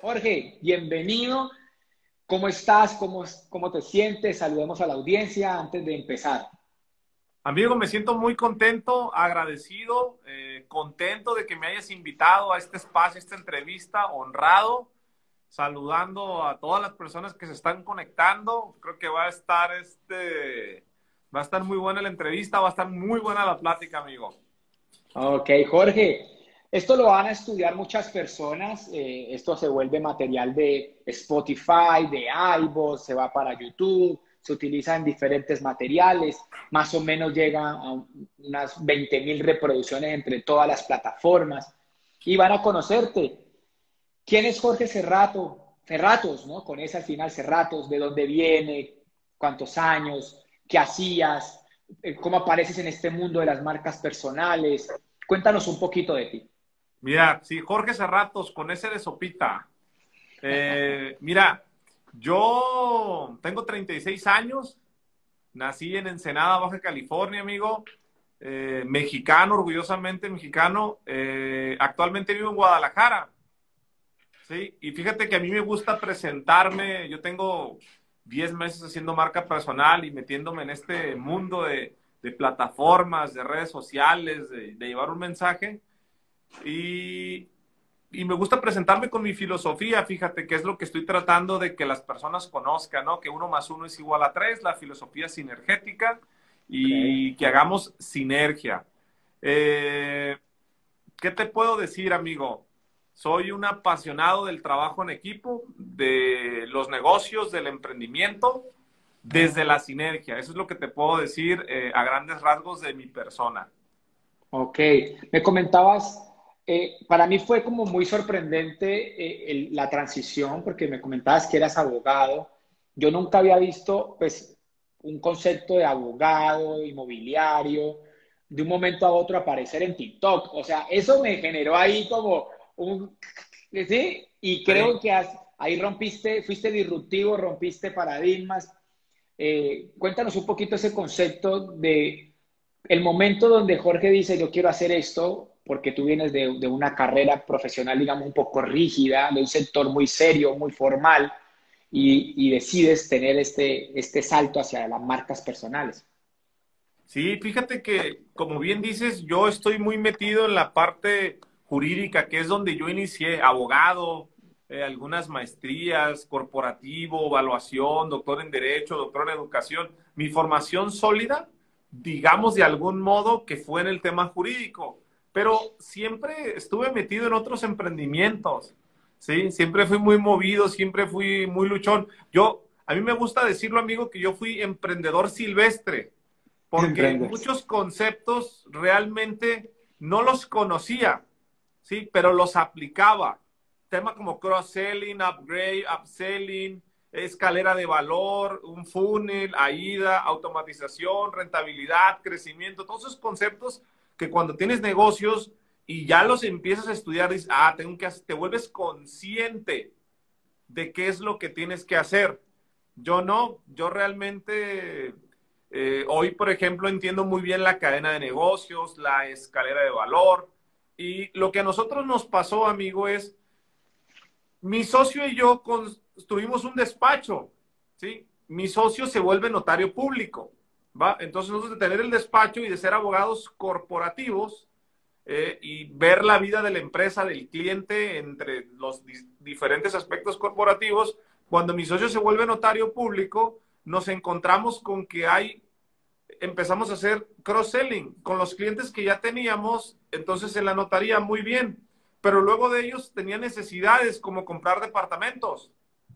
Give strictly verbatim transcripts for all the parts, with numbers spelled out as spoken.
Jorge, bienvenido. ¿Cómo estás? ¿Cómo, cómo te sientes? Saludemos a la audiencia antes de empezar. Amigo, me siento muy contento, agradecido, eh, contento de que me hayas invitado a este espacio, a esta entrevista, honrado, saludando a todas las personas que se están conectando. Creo que va a estar este, va a estar muy buena la entrevista, va a estar muy buena la plática, amigo. Ok, Jorge, esto lo van a estudiar muchas personas. Eh, esto se vuelve material de Spotify, de iVoox, se va para YouTube, se utiliza en diferentes materiales. Más o menos llega a un- unas veinte mil reproducciones entre todas las plataformas y van a conocerte. ¿Quién es Jorge Cerrato? Cerratos, ¿no? Con ese al final, Cerratos, ¿de dónde viene? ¿Cuántos años? ¿Qué hacías? Eh, ¿Cómo apareces en este mundo de las marcas personales? Cuéntanos un poquito de ti. Mira, sí, Jorge Cerratos, con ese de sopita. Eh, mira, yo tengo treinta y seis años, nací en Ensenada, Baja California, amigo. Eh, mexicano, orgullosamente mexicano. Eh, actualmente vivo en Guadalajara. Sí, y fíjate que a mí me gusta presentarme. Yo tengo diez meses haciendo marca personal y metiéndome en este mundo de, de plataformas, de redes sociales, de, de llevar un mensaje. Y, y me gusta presentarme con mi filosofía, fíjate, que es lo que estoy tratando de que las personas conozcan, ¿no? Que uno más uno es igual a tres, la filosofía sinergética, Ok. y que hagamos sinergia. Eh, ¿Qué te puedo decir, amigo? Soy un apasionado del trabajo en equipo, de los negocios, del emprendimiento, desde la sinergia. Eso es lo que te puedo decir eh, a grandes rasgos de mi persona. Ok, me comentabas, eh, para mí fue como muy sorprendente eh, el- la transición, porque me comentabas que eras abogado. Yo nunca había visto, pues, un concepto de abogado inmobiliario de un momento a otro aparecer en TikTok. O sea, eso me generó ahí como un, ¿sí? Y creo Sí. que has- ahí rompiste, fuiste disruptivo, rompiste paradigmas. Eh, cuéntanos un poquito ese concepto de el momento donde Jorge dice, yo quiero hacer esto, porque tú vienes de, de una carrera profesional, digamos, un poco rígida, de un sector muy serio, muy formal, y, y decides tener este, este salto hacia las marcas personales. Sí, fíjate que, como bien dices, yo estoy muy metido en la parte jurídica, que es donde yo inicié, abogado, eh, algunas maestrías, corporativo, evaluación, doctor en Derecho, doctor en Educación. Mi formación sólida, digamos de algún modo, que fue en el tema jurídico, pero siempre estuve metido en otros emprendimientos, ¿sí? Siempre fui muy movido, siempre fui muy luchón. Yo, a mí me gusta decirlo, amigo, que yo fui emprendedor silvestre porque Emprendes. muchos conceptos realmente no los conocía, ¿sí? Pero los aplicaba. Temas como cross-selling, upgrade, upselling, escalera de valor, un funnel, AIDA, automatización, rentabilidad, crecimiento, todos esos conceptos que cuando tienes negocios y ya los empiezas a estudiar, dices, ah, tengo que hacer, te vuelves consciente de qué es lo que tienes que hacer. Yo no, yo realmente eh, hoy, por ejemplo, entiendo muy bien la cadena de negocios, la escalera de valor, y lo que a nosotros nos pasó, amigo, es mi socio y yo construimos un despacho, ¿sí? Mi socio se vuelve notario público, ¿va? Entonces nosotros de tener el despacho y de ser abogados corporativos, eh, y ver la vida de la empresa, del cliente, entre los di diferentes aspectos corporativos. Cuando mi socio se vuelve notario público, nos encontramos con que hay, empezamos a hacer cross-selling con los clientes que ya teníamos, entonces en la notaría muy bien, pero luego de ellos tenían necesidades como comprar departamentos.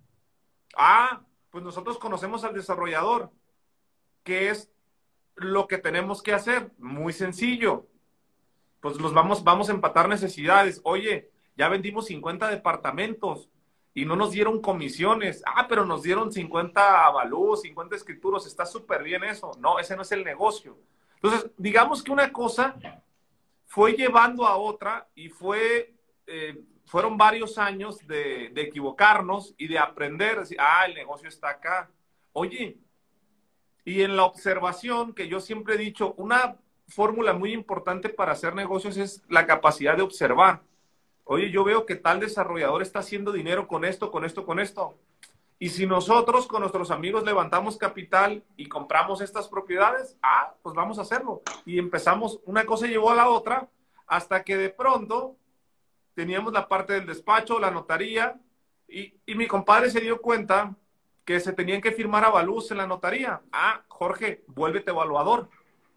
Ah, pues nosotros conocemos al desarrollador, que es lo que tenemos que hacer, muy sencillo, pues los vamos, vamos a empatar necesidades. Oye, ya vendimos cincuenta departamentos y no nos dieron comisiones. Ah, pero nos dieron cincuenta avalúos, cincuenta escrituros. Está súper bien eso. No, ese no es el negocio. Entonces, digamos que una cosa fue llevando a otra y fue, eh, fueron varios años de, de equivocarnos y de aprender. Decir, ah, el negocio está acá. Oye, y en la observación, que yo siempre he dicho, una fórmula muy importante para hacer negocios es la capacidad de observar. Oye, yo veo que tal desarrollador está haciendo dinero con esto, con esto, con esto. Y si nosotros con nuestros amigos levantamos capital y compramos estas propiedades, ah, pues vamos a hacerlo. Y empezamos, una cosa llevó a la otra, hasta que de pronto teníamos la parte del despacho, la notaría, y, y mi compadre se dio cuenta que se tenían que firmar avalúos en la notaría. Ah, Jorge, vuélvete evaluador.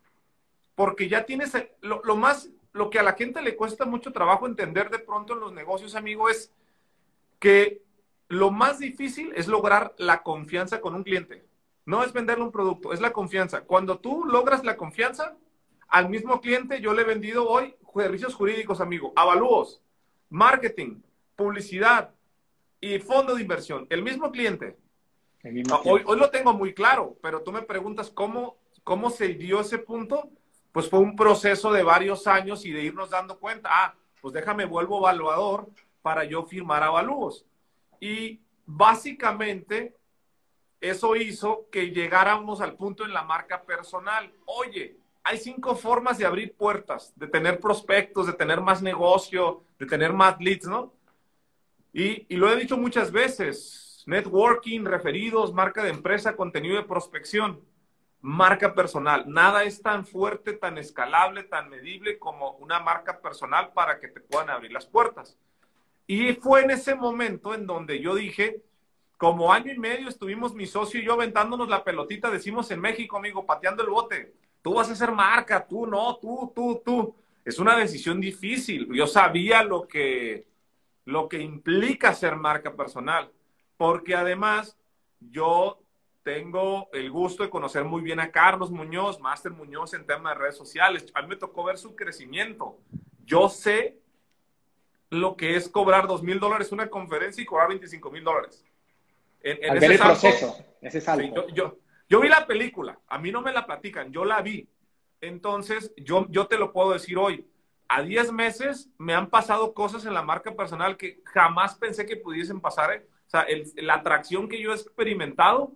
Porque ya tienes, lo, lo más, lo que a la gente le cuesta mucho trabajo entender de pronto en los negocios, amigo, es que lo más difícil es lograr la confianza con un cliente. No es venderle un producto, es la confianza. Cuando tú logras la confianza, al mismo cliente yo le he vendido hoy servicios jurídicos, amigo, avalúos, marketing, publicidad y fondo de inversión. El mismo cliente. El mismo Hoy, tiempo. hoy lo tengo muy claro, pero tú me preguntas cómo, cómo se dio ese punto. Pues fue un proceso de varios años y de irnos dando cuenta. Ah, pues déjame vuelvo evaluador para yo firmar avalúos. Y básicamente eso hizo que llegáramos al punto en la marca personal. Oye, hay cinco formas de abrir puertas, de tener prospectos, de tener más negocio, de tener más leads, ¿no? Y, y lo he dicho muchas veces, networking, referidos, marca de empresa, contenido de prospección, marca personal. Nada es tan fuerte, tan escalable, tan medible como una marca personal para que te puedan abrir las puertas. Y fue en ese momento en donde yo dije, como año y medio estuvimos mi socio y yo aventándonos la pelotita, decimos en México, amigo, pateando el bote. Tú vas a hacer marca, tú no, tú, tú, tú. Es una decisión difícil. Yo sabía lo que, lo que implica ser marca personal, porque además yo tengo el gusto de conocer muy bien a Carlos Muñoz, Máster Muñoz en temas de redes sociales. A mí me tocó ver su crecimiento. Yo sé lo que es cobrar dos mil dólares una conferencia y cobrar veinticinco mil dólares. En, en Al ese ver el salto, proceso, ese sí, salto. yo, yo, yo vi la película, a mí no me la platican, yo la vi. Entonces, yo, yo te lo puedo decir hoy. A diez meses me han pasado cosas en la marca personal que jamás pensé que pudiesen pasar. ¿eh? O sea, el, la atracción que yo he experimentado,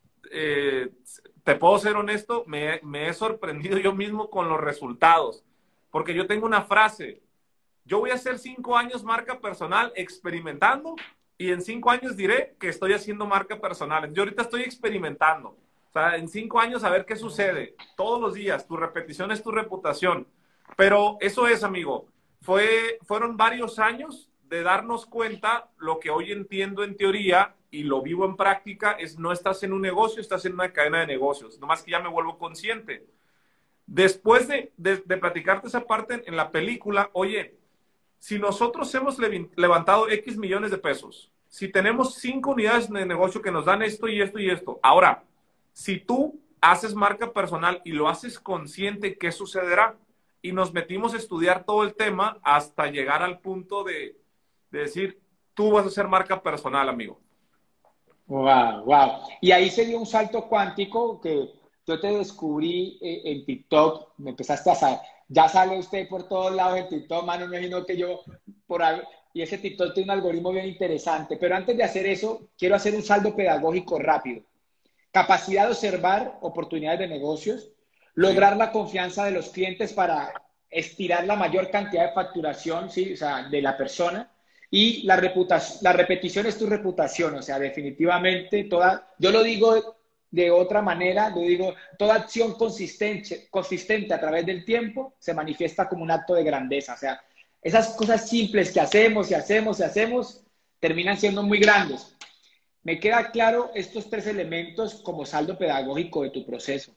eh, te puedo ser honesto, me, me he sorprendido yo mismo con los resultados. Porque yo tengo una frase, yo voy a hacer cinco años marca personal experimentando y en cinco años diré que estoy haciendo marca personal. Yo ahorita estoy experimentando. O sea, en cinco años a ver qué sucede. Todos los días, tu repetición es tu reputación. Pero eso es, amigo. Fue, fueron varios años de darnos cuenta lo que hoy entiendo en teoría y lo vivo en práctica es no estás en un negocio, estás en una cadena de negocios. Nomás que ya me vuelvo consciente. Después de, de, de platicarte esa parte en, en la película, oye, si nosotros hemos levantado X millones de pesos, si tenemos cinco unidades de negocio que nos dan esto y esto y esto, ahora, si tú haces marca personal y lo haces consciente, ¿qué sucederá? Y nos metimos a estudiar todo el tema hasta llegar al punto de, de decir, tú vas a hacer marca personal, amigo. Wow, wow. Y ahí se dio un salto cuántico que yo te descubrí eh, en TikTok, me empezaste a saber, ya sale usted por todos lados en TikTok, mano, me imagino que yo por ahí, y ese TikTok tiene un algoritmo bien interesante, pero antes de hacer eso, quiero hacer un saldo pedagógico rápido. Capacidad de observar oportunidades de negocios, lograr Sí. la confianza de los clientes para estirar la mayor cantidad de facturación, ¿sí? O sea, de la persona. Y la reputación, la repetición es tu reputación, o sea, definitivamente toda, yo lo digo de otra manera, lo digo, toda acción consistente, consistente a través del tiempo se manifiesta como un acto de grandeza, o sea, esas cosas simples que hacemos y hacemos y hacemos terminan siendo muy grandes. Me queda claro estos tres elementos como saldo pedagógico de tu proceso.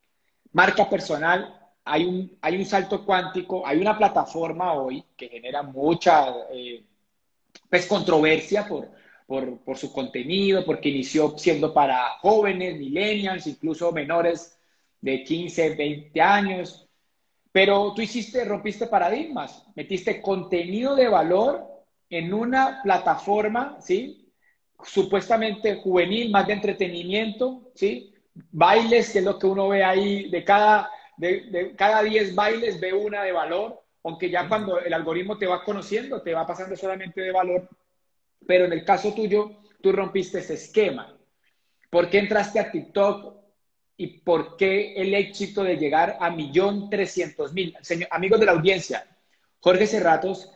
Marca personal, hay un, hay un salto cuántico, hay una plataforma hoy que genera mucha eh, pues, controversia por, por, por su contenido, porque inició siendo para jóvenes, millennials, incluso menores de quince, veinte años. Pero tú hiciste, rompiste paradigmas, metiste contenido de valor en una plataforma, ¿sí? Supuestamente juvenil, más de entretenimiento, ¿sí? Bailes, que es lo que uno ve ahí, de cada, de, de cada diez bailes ve una de valor, aunque ya cuando el algoritmo te va conociendo, te va pasando solamente de valor, pero en el caso tuyo, tú rompiste ese esquema. ¿Por qué entraste a TikTok y por qué el éxito de llegar a un millón trescientos mil? Amigos de la audiencia, Jorge Serratos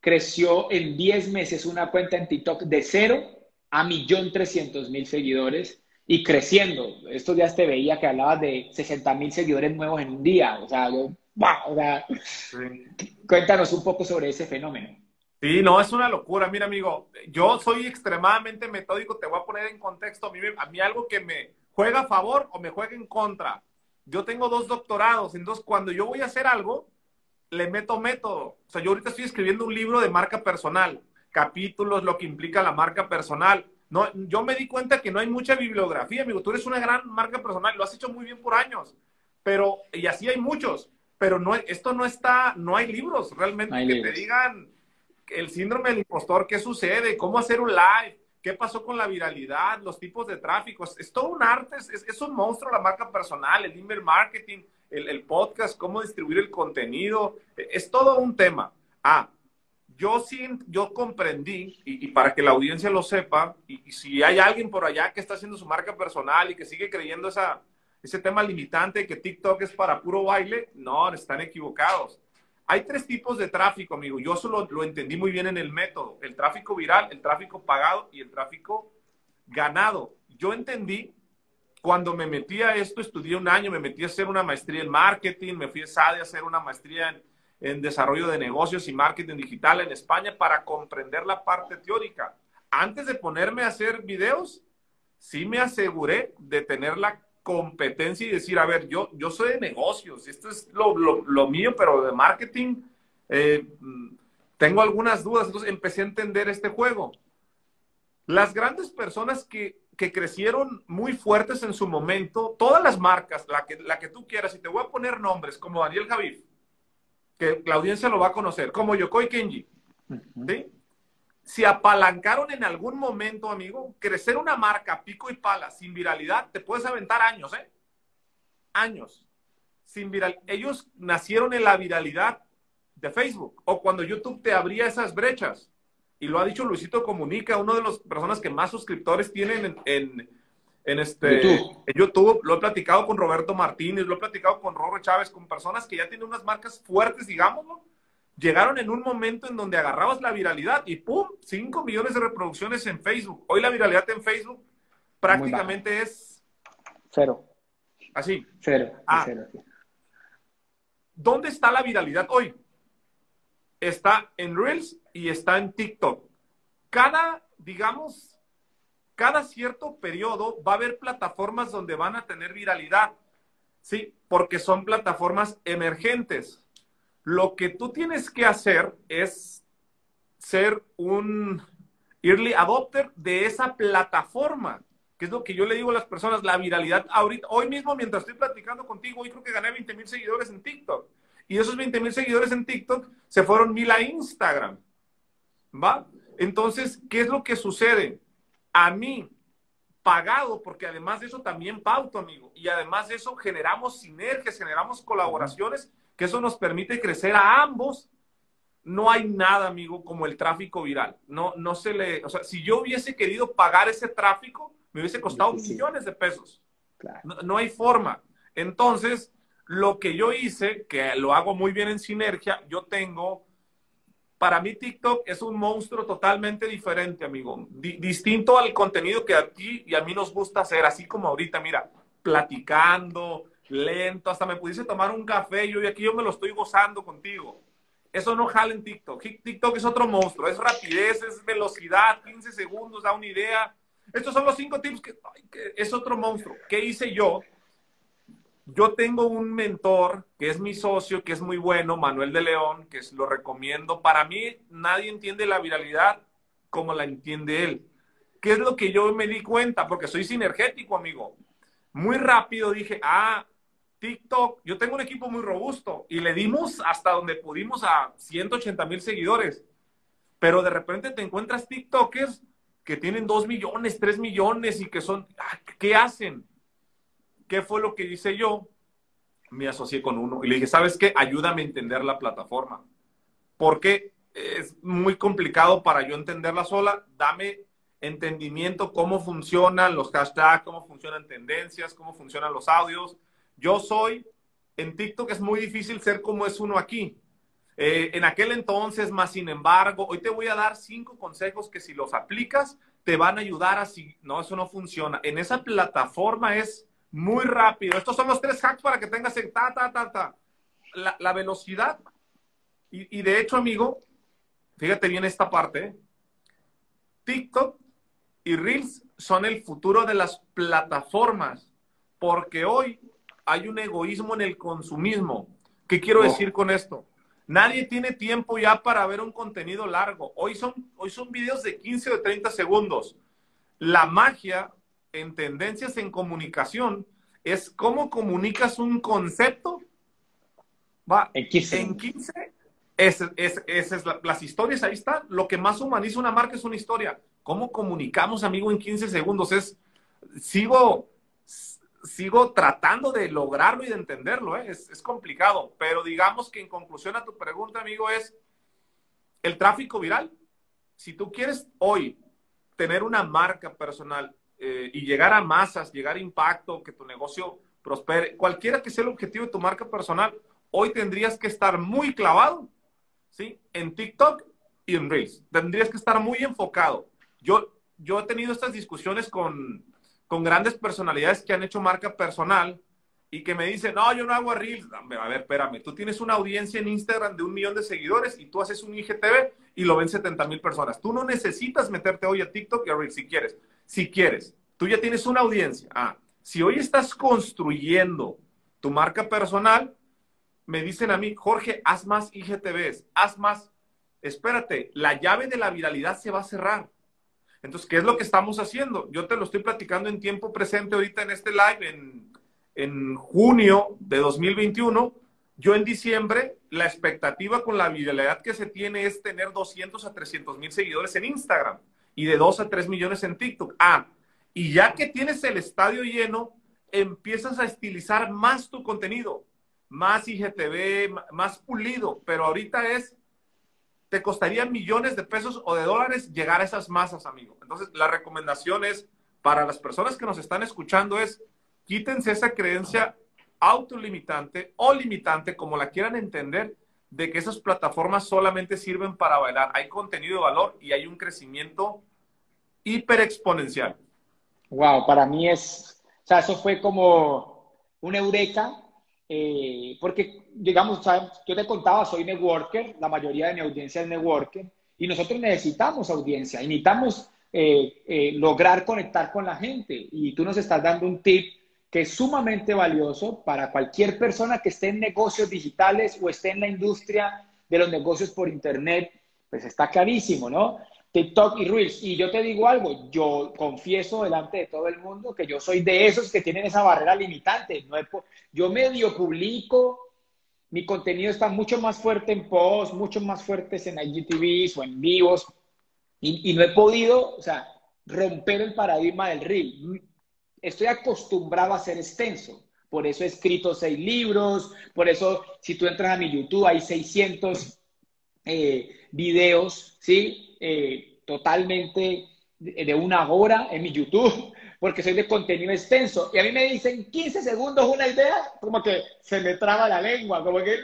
creció en diez meses una cuenta en TikTok de cero a millón trescientos mil seguidores y creciendo. Estos días te veía que hablabas de sesenta mil seguidores nuevos en un día. O sea, yo, ¡bah! O sea, Sí. cuéntanos un poco sobre ese fenómeno. Sí, no, es una locura. Mira, amigo, yo soy extremadamente metódico. Te voy a poner en contexto. A mí, a mí algo que me juega a favor o me juega en contra. Yo tengo dos doctorados, entonces cuando yo voy a hacer algo, le meto método. O sea, yo ahorita estoy escribiendo un libro de marca personal, capítulos, lo que implica la marca personal. No, yo me di cuenta que no hay mucha bibliografía, amigo. Tú eres una gran marca personal, lo has hecho muy bien por años, pero, y así hay muchos, pero no, esto no está, no hay libros No realmente hay que te libros. digan el síndrome del impostor, qué sucede, cómo hacer un live, qué pasó con la viralidad, los tipos de tráfico. Es, es todo un arte, es, es, un monstruo la marca personal, el email marketing, el, el podcast, cómo distribuir el contenido. Es todo un tema. Ah, yo sí, yo comprendí, y, y para que la audiencia lo sepa, y, y si hay alguien por allá que está haciendo su marca personal y que sigue creyendo esa, ese tema limitante de que TikTok es para puro baile, no, están equivocados. Hay tres tipos de tráfico, amigo. Yo solo lo entendí muy bien en el método. El tráfico viral, el tráfico pagado y el tráfico ganado. Yo entendí, cuando me metí a esto, estudié un año, me metí a hacer una maestría en marketing, me fui a S A D E a hacer una maestría en, en desarrollo de negocios y marketing digital en España para comprender la parte teórica. Antes de ponerme a hacer videos, sí me aseguré de tener la competencia y decir, a ver, yo, yo soy de negocios, esto es lo, lo, lo mío, pero de marketing eh, tengo algunas dudas. Entonces empecé a entender este juego. Las grandes personas que, que crecieron muy fuertes en su momento, todas las marcas, la que, la que tú quieras, y te voy a poner nombres, como Daniel Javif, que la audiencia lo va a conocer, como Yokoi Kenji, Uh-huh. ¿sí? Se apalancaron en algún momento, amigo. Crecer una marca pico y pala sin viralidad, te puedes aventar años, ¿eh? Años. Sin viral. Ellos nacieron en la viralidad de Facebook o cuando YouTube te abría esas brechas. Y lo ha dicho Luisito Comunica, uno de las personas que más suscriptores tienen en, en, en este, YouTube. en YouTube. Lo he platicado con Roberto Martínez, lo he platicado con Rorro Chávez, con personas que ya tienen unas marcas fuertes, digámoslo. Llegaron en un momento en donde agarrabas la viralidad y ¡pum! cinco millones de reproducciones en Facebook. Hoy la viralidad en Facebook Muy baja. prácticamente es Cero. así. Cero. Ah, Cero. ¿dónde está la viralidad hoy? Está en Reels y está en TikTok. Cada, digamos, cada cierto periodo va a haber plataformas donde van a tener viralidad, ¿sí? Porque son plataformas emergentes. Lo que tú tienes que hacer es ser un early adopter de esa plataforma, que es lo que yo le digo a las personas, la viralidad ahorita, hoy mismo mientras estoy platicando contigo, hoy creo que gané veinte mil seguidores en TikTok, y esos veinte mil seguidores en TikTok se fueron mil a Instagram, ¿va? Entonces, ¿qué es lo que sucede? A mí, pagado, porque además de eso también pauto, amigo, y además de eso generamos sinergias, generamos colaboraciones, que eso nos permite crecer a ambos. No hay nada, amigo, como el tráfico viral. No, no se le, o sea, si yo hubiese querido pagar ese tráfico, me hubiese costado Difícil. millones de pesos. Claro. No, no hay forma. Entonces, lo que yo hice, que lo hago muy bien en sinergia, yo tengo, para mí TikTok es un monstruo totalmente diferente, amigo. Di- distinto al contenido que a ti y a mí nos gusta hacer, así como ahorita, mira, platicando, lento, hasta me pudiese tomar un café, yo y aquí yo me lo estoy gozando contigo. Eso no jala en TikTok. TikTok es otro monstruo, es rapidez, es velocidad, quince segundos, da una idea. Estos son los cinco tips que, ay, que es otro monstruo. ¿Qué hice yo? Yo tengo un mentor que es mi socio, que es muy bueno, Manuel de León, que lo recomiendo. Para mí, nadie entiende la viralidad como la entiende él. ¿Qué es lo que yo me di cuenta? Porque soy sinergético, amigo. Muy rápido dije, ah, TikTok, yo tengo un equipo muy robusto y le dimos hasta donde pudimos a ciento ochenta mil seguidores. Pero de repente te encuentras TikTokers que tienen dos millones, tres millones y que son, ah, ¿qué hacen? ¿Qué fue lo que hice yo? Me asocié con uno y le dije, ¿sabes qué? Ayúdame a entender la plataforma. Porque es muy complicado para yo entenderla sola. Dame entendimiento, cómo funcionan los hashtags, cómo funcionan tendencias, cómo funcionan los audios. Yo soy, en TikTok es muy difícil ser como es uno aquí. Eh, en aquel entonces, más sin embargo, hoy te voy a dar cinco consejos que si los aplicas te van a ayudar a si no, eso no funciona. En esa plataforma es muy rápido. Estos son los tres hacks para que tengas en ta, ta, ta, ta. La, la velocidad. Y, y de hecho, amigo, fíjate bien esta parte, ¿eh? TikTok y Reels son el futuro de las plataformas, porque hoy hay un egoísmo en el consumismo. ¿Qué quiero decir con esto? Nadie tiene tiempo ya para ver un contenido largo. Hoy son, hoy son videos de quince o treinta segundos. La magia en tendencias en comunicación es cómo comunicas un concepto. Va, En quince en segundos. quince, es, es, es, es la, las historias ahí están. Lo que más humaniza una marca es una historia. ¿Cómo comunicamos, amigo, en quince segundos? Es, sigo, sigo tratando de lograrlo y de entenderlo, ¿eh? es, es complicado, pero digamos que en conclusión a tu pregunta, amigo, es el tráfico viral. Si tú quieres hoy tener una marca personal eh, y llegar a masas, llegar a impacto, que tu negocio prospere, cualquiera que sea el objetivo de tu marca personal, hoy tendrías que estar muy clavado, ¿sí? En TikTok y en Reels. Tendrías que estar muy enfocado. Yo, yo he tenido estas discusiones con, con grandes personalidades que han hecho marca personal y que me dicen, no, yo no hago Reels. A ver, espérame, tú tienes una audiencia en Instagram de un millón de seguidores y tú haces un I G T V y lo ven setenta mil personas. Tú no necesitas meterte hoy a TikTok y a Reels si quieres. Si quieres, tú ya tienes una audiencia. Ah, si hoy estás construyendo tu marca personal, me dicen a mí, Jorge, haz más I G T Vs, haz más. Espérate, la llave de la viralidad se va a cerrar. Entonces, ¿qué es lo que estamos haciendo? Yo te lo estoy platicando en tiempo presente ahorita en este live, en, en junio de dos mil veintiuno. Yo en diciembre, la expectativa con la viralidad que se tiene es tener doscientos a trescientos mil seguidores en Instagram y de dos a tres millones en TikTok. Ah, y ya que tienes el estadio lleno, empiezas a estilizar más tu contenido, más I G T V, más pulido, pero ahorita es, te costaría millones de pesos o de dólares llegar a esas masas, amigo. Entonces, la recomendación es, para las personas que nos están escuchando, es quítense esa creencia autolimitante o limitante, como la quieran entender, de que esas plataformas solamente sirven para bailar. Hay contenido de valor y hay un crecimiento hiperexponencial. Wow, para mí es, o sea, eso fue como una eureka, eh, porque, digamos, ¿sabes? Yo te contaba, soy networker, la mayoría de mi audiencia es networker, y nosotros necesitamos audiencia, y necesitamos eh, eh, lograr conectar con la gente, y tú nos estás dando un tip que es sumamente valioso para cualquier persona que esté en negocios digitales o esté en la industria de los negocios por internet, pues está clarísimo, ¿no? TikTok y Reels. Y yo te digo algo, yo confieso delante de todo el mundo que yo soy de esos que tienen esa barrera limitante. No he, yo medio publico, mi contenido está mucho más fuerte en posts, mucho más fuertes en I G T Vs o en vivos, y, y no he podido, o sea, romper el paradigma del Reel. Estoy acostumbrado a ser extenso. Por eso he escrito seis libros, por eso si tú entras a mi YouTube hay seiscientos eh, videos, ¿sí? Eh, totalmente de, de una hora en mi YouTube, porque soy de contenido extenso. Y a mí me dicen quince segundos una idea, como que se me traba la lengua, como que...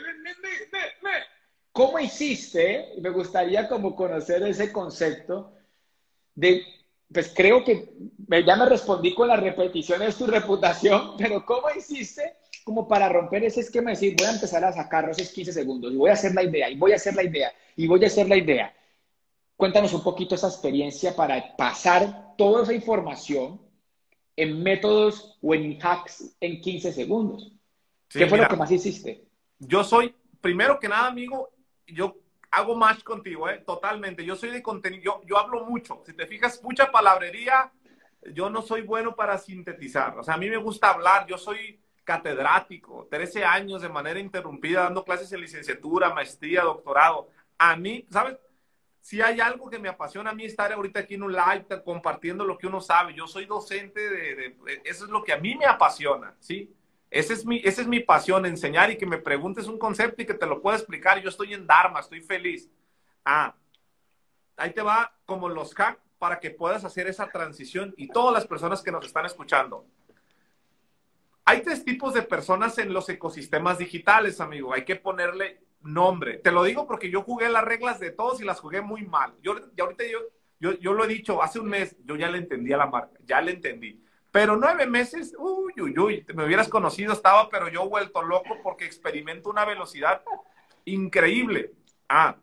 ¿Cómo hiciste? Me gustaría como conocer ese concepto de, pues creo que ya me respondí con la repetición de tu reputación, pero ¿cómo hiciste como para romper ese esquema de decir, voy a empezar a sacar esos quince segundos y voy a hacer la idea, y voy a hacer la idea, y voy a hacer la idea? Cuéntanos un poquito esa experiencia para pasar toda esa información en métodos o en hacks en quince segundos. ¿Qué Sí, fue lo que mira, más hiciste? yo soy, primero que nada, amigo, yo hago match contigo, ¿eh? Totalmente. Yo soy de contenido, yo, yo hablo mucho. Si te fijas, mucha palabrería, yo no soy bueno para sintetizar. O sea, a mí me gusta hablar, yo soy catedrático, trece años de manera interrumpida dando clases en licenciatura, maestría, doctorado. A mí, ¿sabes? Si hay algo que me apasiona a mí estar ahorita aquí en un live compartiendo lo que uno sabe. Yo soy docente de, de, de eso es lo que a mí me apasiona, ¿sí? Ese es mi, esa es mi pasión, enseñar y que me preguntes un concepto y que te lo pueda explicar. Yo estoy en Dharma, estoy feliz. Ah, ahí te va como los hacks para que puedas hacer esa transición y todas las personas que nos están escuchando. Hay tres tipos de personas en los ecosistemas digitales, amigo. Hay que ponerle No, hombre, te lo digo porque yo jugué las reglas de todos y las jugué muy mal. Yo, y ahorita yo, yo, yo lo he dicho, hace un mes yo ya le entendí a la marca, ya le entendí. Pero nueve meses, uy, uy, uy, me hubieras conocido, estaba, pero yo vuelto loco porque experimento una velocidad increíble. Ah,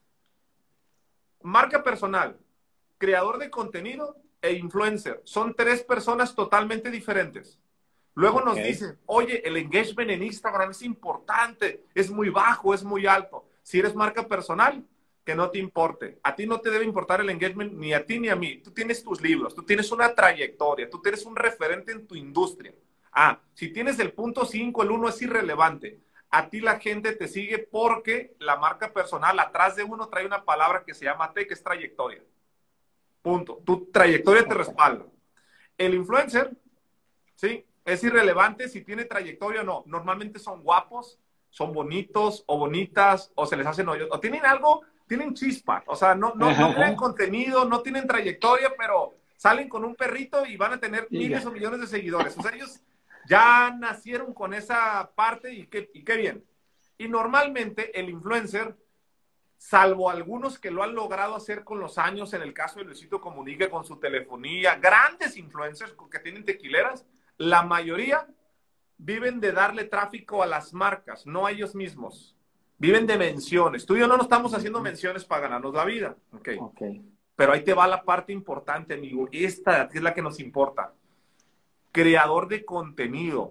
marca personal, creador de contenido e influencer. Son tres personas totalmente diferentes. Luego nos Ok. dicen, oye, el engagement en Instagram es importante, es muy bajo, es muy alto. Si eres marca personal, que no te importe. A ti no te debe importar el engagement ni a ti ni a mí. Tú tienes tus libros, tú tienes una trayectoria, tú tienes un referente en tu industria. Ah, si tienes el punto cinco, el uno es irrelevante. A ti la gente te sigue porque la marca personal atrás de uno trae una palabra que se llama T, que es trayectoria. Punto. Tu trayectoria te Ok. respalda. El influencer, ¿sí? Es irrelevante si tiene trayectoria o no. Normalmente son guapos, son bonitos o bonitas, o se les hacen hoyos, o tienen algo, tienen chispa. O sea, no, no, no crean contenido, no tienen trayectoria, pero salen con un perrito y van a tener miles Diga. o millones de seguidores. O sea, ellos ya nacieron con esa parte y qué, y qué bien. Y normalmente el influencer, salvo algunos que lo han logrado hacer con los años, en el caso de Luisito Comunica con su telefonía, grandes influencers que tienen tequileras, la mayoría viven de darle tráfico a las marcas, no a ellos mismos. Viven de menciones. Tú y yo no nos estamos haciendo menciones para ganarnos la vida. Okay. Ok. Pero ahí te va la parte importante, amigo. Esta es la que nos importa. Creador de contenido.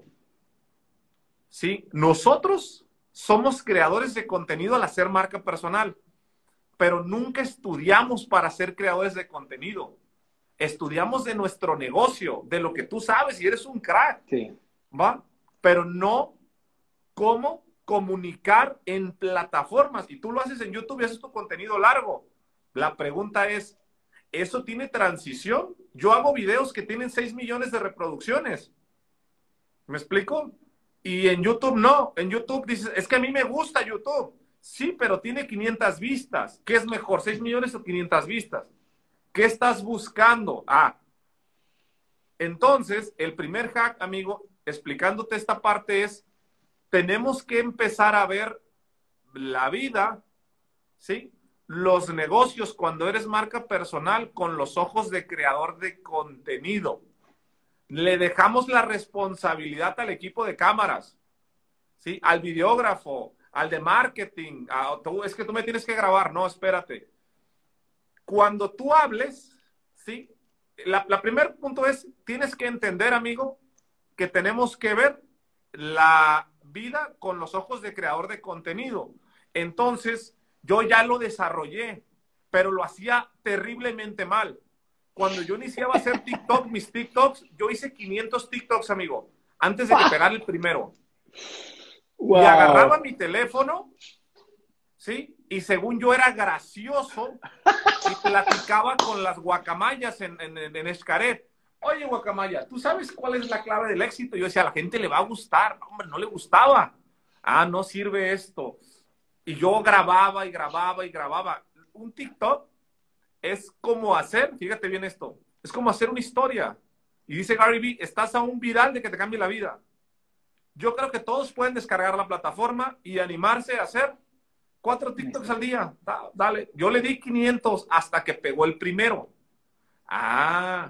¿Sí? Nosotros somos creadores de contenido al hacer marca personal, pero nunca estudiamos para ser creadores de contenido. Estudiamos de nuestro negocio, de lo que tú sabes y eres un crack. Sí. ¿Va? Pero no cómo comunicar en plataformas. Y tú lo haces en YouTube y haces tu contenido largo. La pregunta es, ¿eso tiene transición? Yo hago videos que tienen seis millones de reproducciones. ¿Me explico? Y en YouTube no. En YouTube dices, es que a mí me gusta YouTube. Sí, pero tiene quinientas vistas. ¿Qué es mejor, seis millones o quinientas vistas? ¿Qué estás buscando? Ah, entonces, el primer hack, amigo, explicándote esta parte es, tenemos que empezar a ver la vida, ¿sí? Los negocios cuando eres marca personal con los ojos de creador de contenido. Le dejamos la responsabilidad al equipo de cámaras, ¿sí? Al videógrafo, al de marketing. A, tú, es que tú me tienes que grabar. No, espérate. Cuando tú hables, ¿sí? La, la primer punto es, tienes que entender, amigo, que tenemos que ver la vida con los ojos de creador de contenido. Entonces, yo ya lo desarrollé, pero lo hacía terriblemente mal. Cuando yo iniciaba a hacer TikTok, mis TikToks, yo hice quinientos TikToks, amigo, antes de que pegara el primero. Wow. Y agarraba mi teléfono, ¿sí? Y según yo era gracioso y platicaba con las guacamayas en, en, en Xcaret. Oye, guacamaya, ¿tú sabes cuál es la clave del éxito? Yo decía, a la gente le va a gustar. No, hombre, no le gustaba. Ah, no sirve esto. Y yo grababa y grababa y grababa. Un TikTok es como hacer, fíjate bien esto, es como hacer una historia. Y dice Gary Vee, estás a un viral de que te cambie la vida. Yo creo que todos pueden descargar la plataforma y animarse a hacer cuatro TikToks al día. Da, dale. Yo le di quinientos hasta que pegó el primero. Ah.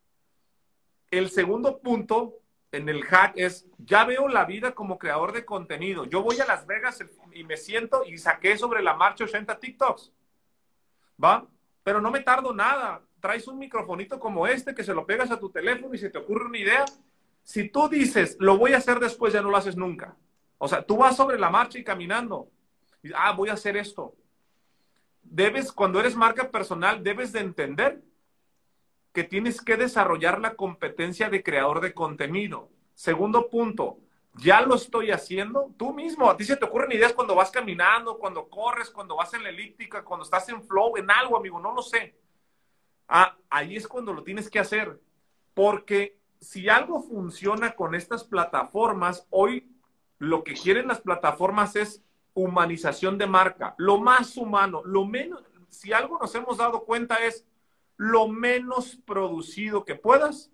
El segundo punto en el hack es, ya veo la vida como creador de contenido. Yo voy a Las Vegas y me siento y saqué sobre la marcha ochenta TikToks. ¿Va? Pero no me tardo nada. Traes un microfonito como este que se lo pegas a tu teléfono y se te ocurre una idea. Si tú dices, lo voy a hacer después, ya no lo haces nunca. O sea, tú vas sobre la marcha y caminando. Y, ah, voy a hacer esto. Debes, cuando eres marca personal, debes de entender que tienes que desarrollar la competencia de creador de contenido. Segundo punto, ya lo estoy haciendo tú mismo. A ti se te ocurren ideas cuando vas caminando, cuando corres, cuando vas en la elíptica, cuando estás en flow, en algo, amigo, no lo sé. Ah, ahí es cuando lo tienes que hacer. Porque si algo funciona con estas plataformas, hoy lo que quieren las plataformas es humanización de marca. Lo más humano, lo menos, si algo nos hemos dado cuenta es lo menos producido que puedas.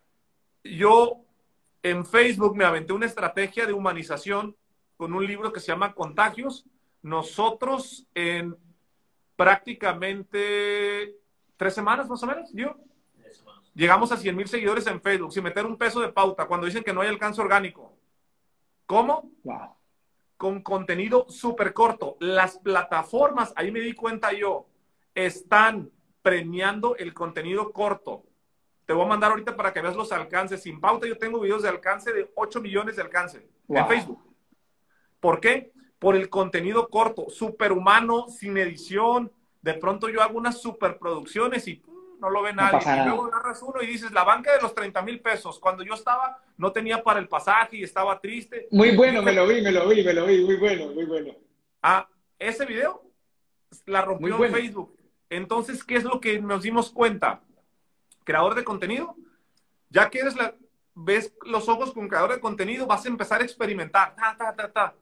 Yo en Facebook me aventé una estrategia de humanización con un libro que se llama Contagios, nosotros en prácticamente tres semanas más o menos, yo, llegamos a cien mil seguidores en Facebook sin meter un peso de pauta cuando dicen que no hay alcance orgánico. ¿Cómo? Wow. Con contenido súper corto. Las plataformas, ahí me di cuenta yo, están premiando el contenido corto. Te voy a mandar ahorita para que veas los alcances. Sin pauta yo tengo videos de alcance de ocho millones de alcance Wow. en Facebook. ¿Por qué? Por el contenido corto, superhumano, sin edición. De pronto yo hago unas superproducciones y pum, no lo ve No nadie. pasa Y nada. luego agarras uno y dices, la banca de los treinta mil pesos. Cuando yo estaba, no tenía para el pasaje y estaba triste. Muy bueno, me Dije, lo vi, me lo vi, me lo vi. Muy bueno, muy bueno. ah, ese video la Muy rompió en bueno. Facebook. Entonces, ¿qué es lo que nos dimos cuenta? Creador de contenido, ya que eres la, ves los ojos con creador de contenido, vas a empezar a experimentar. Ta, ta, ta, ta.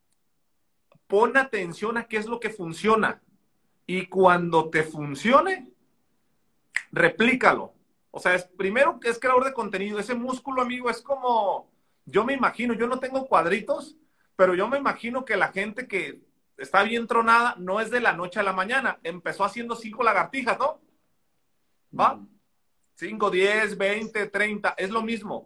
Pon atención a qué es lo que funciona. Y cuando te funcione, replícalo. O sea, es, primero que es creador de contenido. Ese músculo, amigo, es como, yo me imagino, yo no tengo cuadritos, pero yo me imagino que la gente que está bien tronada no es de la noche a la mañana. Empezó haciendo cinco lagartijas, ¿no? ¿Va? cinco, diez, veinte, treinta, es lo mismo.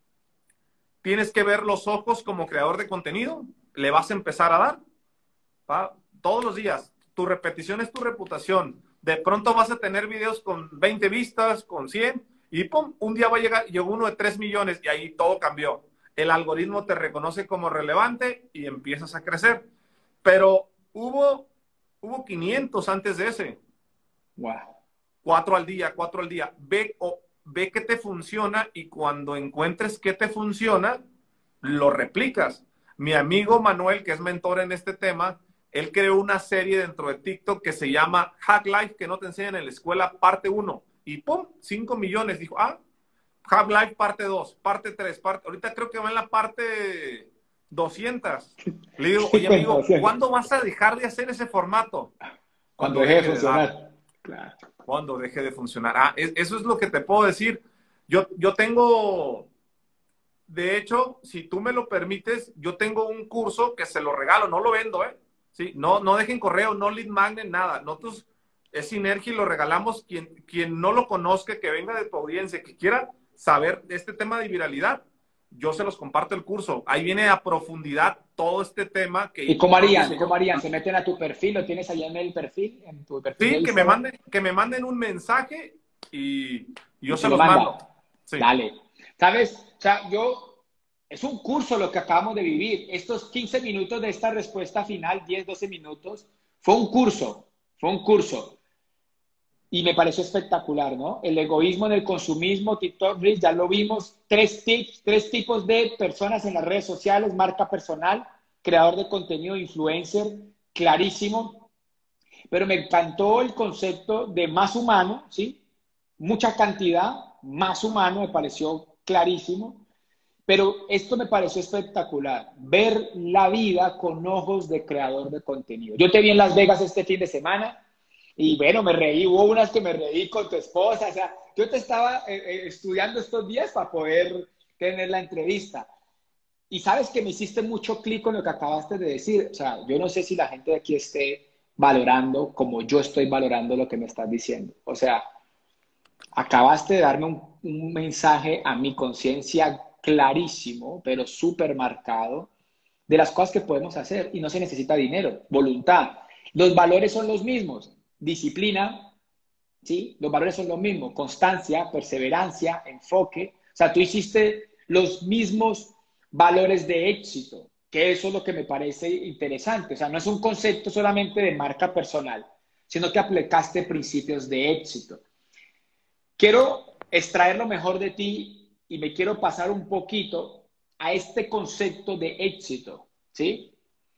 Tienes que ver los ojos como creador de contenido, le vas a empezar a dar, ¿va? Todos los días. Tu repetición es tu reputación. De pronto vas a tener videos con veinte vistas, con cien, y pum, un día va a llegar, llegó uno de tres millones y ahí todo cambió. El algoritmo te reconoce como relevante y empiezas a crecer. Pero hubo, hubo quinientos antes de ese. Wow. Cuatro al día, cuatro al día. Ve, o, ve qué te funciona y cuando encuentres qué te funciona, lo replicas. Mi amigo Manuel, que es mentor en este tema, él creó una serie dentro de TikTok que se llama Hack Life, que no te enseñan en la escuela, parte uno. Y ¡pum! cinco millones. Dijo, ah, Hack Life parte dos, parte tres, parte... Ahorita creo que va en la parte doscientos. Le digo, oye amigo, ¿cuándo vas a dejar de hacer ese formato? Cuando, Cuando deje de funcionar. De claro. Cuando deje de funcionar. Ah, es, eso es lo que te puedo decir. Yo, yo tengo, de hecho, si tú me lo permites, yo tengo un curso que se lo regalo, no lo vendo, ¿eh? Sí, no, no dejen correo, no lead magnet, nada. Nosotros es Sinergia y lo regalamos. Quien, quien no lo conozca, que venga de tu audiencia, que quiera saber de este tema de viralidad, yo se los comparto el curso. Ahí viene a profundidad todo este tema. Que ¿Y cómo harían? ¿Cómo harían? ¿Se meten a tu perfil? ¿Lo tienes allá en el perfil? En tu perfil sí, que me, manden, que me manden un mensaje y, y yo y se los lo mando. Sí. Dale. ¿Sabes? O sea, yo... Es un curso lo que acabamos de vivir. Estos quince minutos de esta respuesta final, diez, doce minutos, fue un curso. Fue un curso. Y me pareció espectacular, ¿no? El egoísmo en el consumismo, TikTok, Reels, ya lo vimos. Tres tips, tres tipos de personas en las redes sociales, marca personal, creador de contenido, influencer, clarísimo. Pero me encantó el concepto de más humano, ¿sí? Mucha cantidad, más humano, me pareció clarísimo. Pero esto me pareció espectacular, ver la vida con ojos de creador de contenido. Yo te vi en Las Vegas este fin de semana y bueno, me reí, hubo unas que me reí con tu esposa, o sea, yo te estaba eh, eh, estudiando estos días para poder tener la entrevista. Y sabes que me hiciste mucho clic con lo que acabaste de decir, o sea, yo no sé si la gente de aquí esté valorando como yo estoy valorando lo que me estás diciendo. O sea, acabaste de darme un, un mensaje a mi conciencia clarísimo, pero súper marcado, de las cosas que podemos hacer y no se necesita dinero, voluntad. Los valores son los mismos, disciplina, ¿sí? Los valores son los mismos, constancia, perseverancia, enfoque. O sea, tú hiciste los mismos valores de éxito, que eso es lo que me parece interesante. O sea, no es un concepto solamente de marca personal, sino que aplicaste principios de éxito. Quiero extraer lo mejor de ti y me quiero pasar un poquito a este concepto de éxito, ¿sí?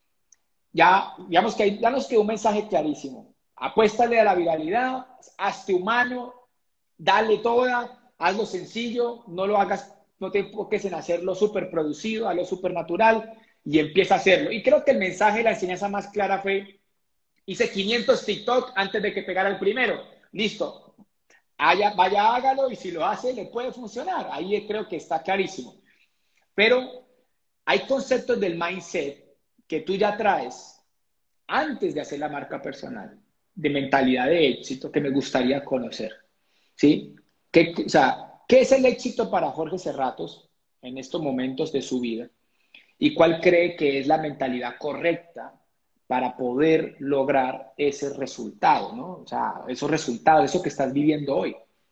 Ya, digamos que ya nos quedó un mensaje clarísimo. Apuéstale a la viralidad, hazte humano, dale toda, hazlo sencillo, no lo hagas, no te enfoques en hacerlo súper producido, hazlo súper natural y empieza a hacerlo. Y creo que el mensaje, la enseñanza más clara fue, hice quinientos TikTok antes de que pegara el primero. Listo. Vaya, vaya, hágalo y si lo hace, le puede funcionar. Ahí creo que está clarísimo. Pero hay conceptos del mindset que tú ya traes antes de hacer la marca personal, de mentalidad de éxito que me gustaría conocer? ¿Sí? ¿Qué, o sea, ¿qué es el éxito para Jorge Serratos en estos momentos de su vida? ¿Y cuál cree que es la mentalidad correcta para poder lograr ese resultado, ¿no? O sea, esos resultados, eso que estás viviendo hoy.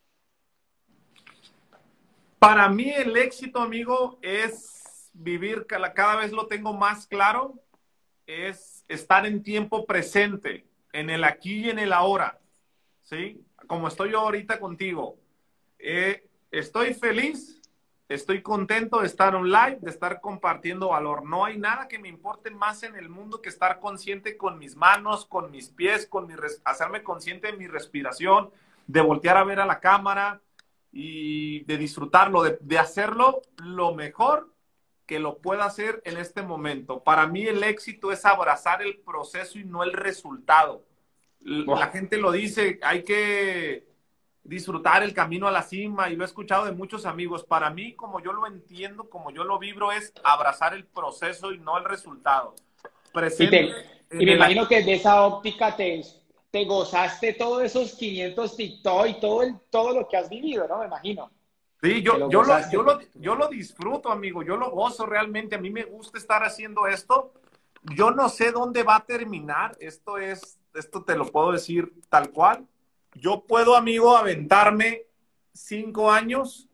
Para mí el éxito, amigo, es vivir, cada, cada vez lo tengo más claro, es estar en tiempo presente, en el aquí y en el ahora, ¿sí? Como estoy yo ahorita contigo. Eh, estoy feliz, estoy contento de estar online, de estar compartiendo valor. No hay nada que me importe más en el mundo que estar consciente con mis manos, con mis pies, con mi hacerme consciente de mi respiración, de voltear a ver a la cámara y de disfrutarlo, de, de hacerlo lo mejor que lo pueda hacer en este momento. Para mí el éxito es abrazar el proceso y no el resultado. La Oh, gente lo dice, hay que disfrutar el camino a la cima, y lo he escuchado de muchos amigos. Para mí, como yo lo entiendo, como yo lo vibro, es abrazar el proceso y no el resultado. y, Presente te, y en me el... imagino que de esa óptica te, te gozaste todos esos quinientos TikTok y todo, el, todo lo que has vivido, ¿no? Me imagino. Sí, Te yo, lo yo, lo, yo, gozaste. lo, yo lo disfruto, amigo, yo lo gozo realmente. A mí me gusta estar haciendo esto. Yo no sé dónde va a terminar. Esto es, esto te lo puedo decir tal cual. Yo puedo, amigo, aventarme cinco años.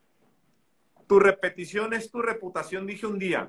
Tu repetición es tu reputación, dije un día.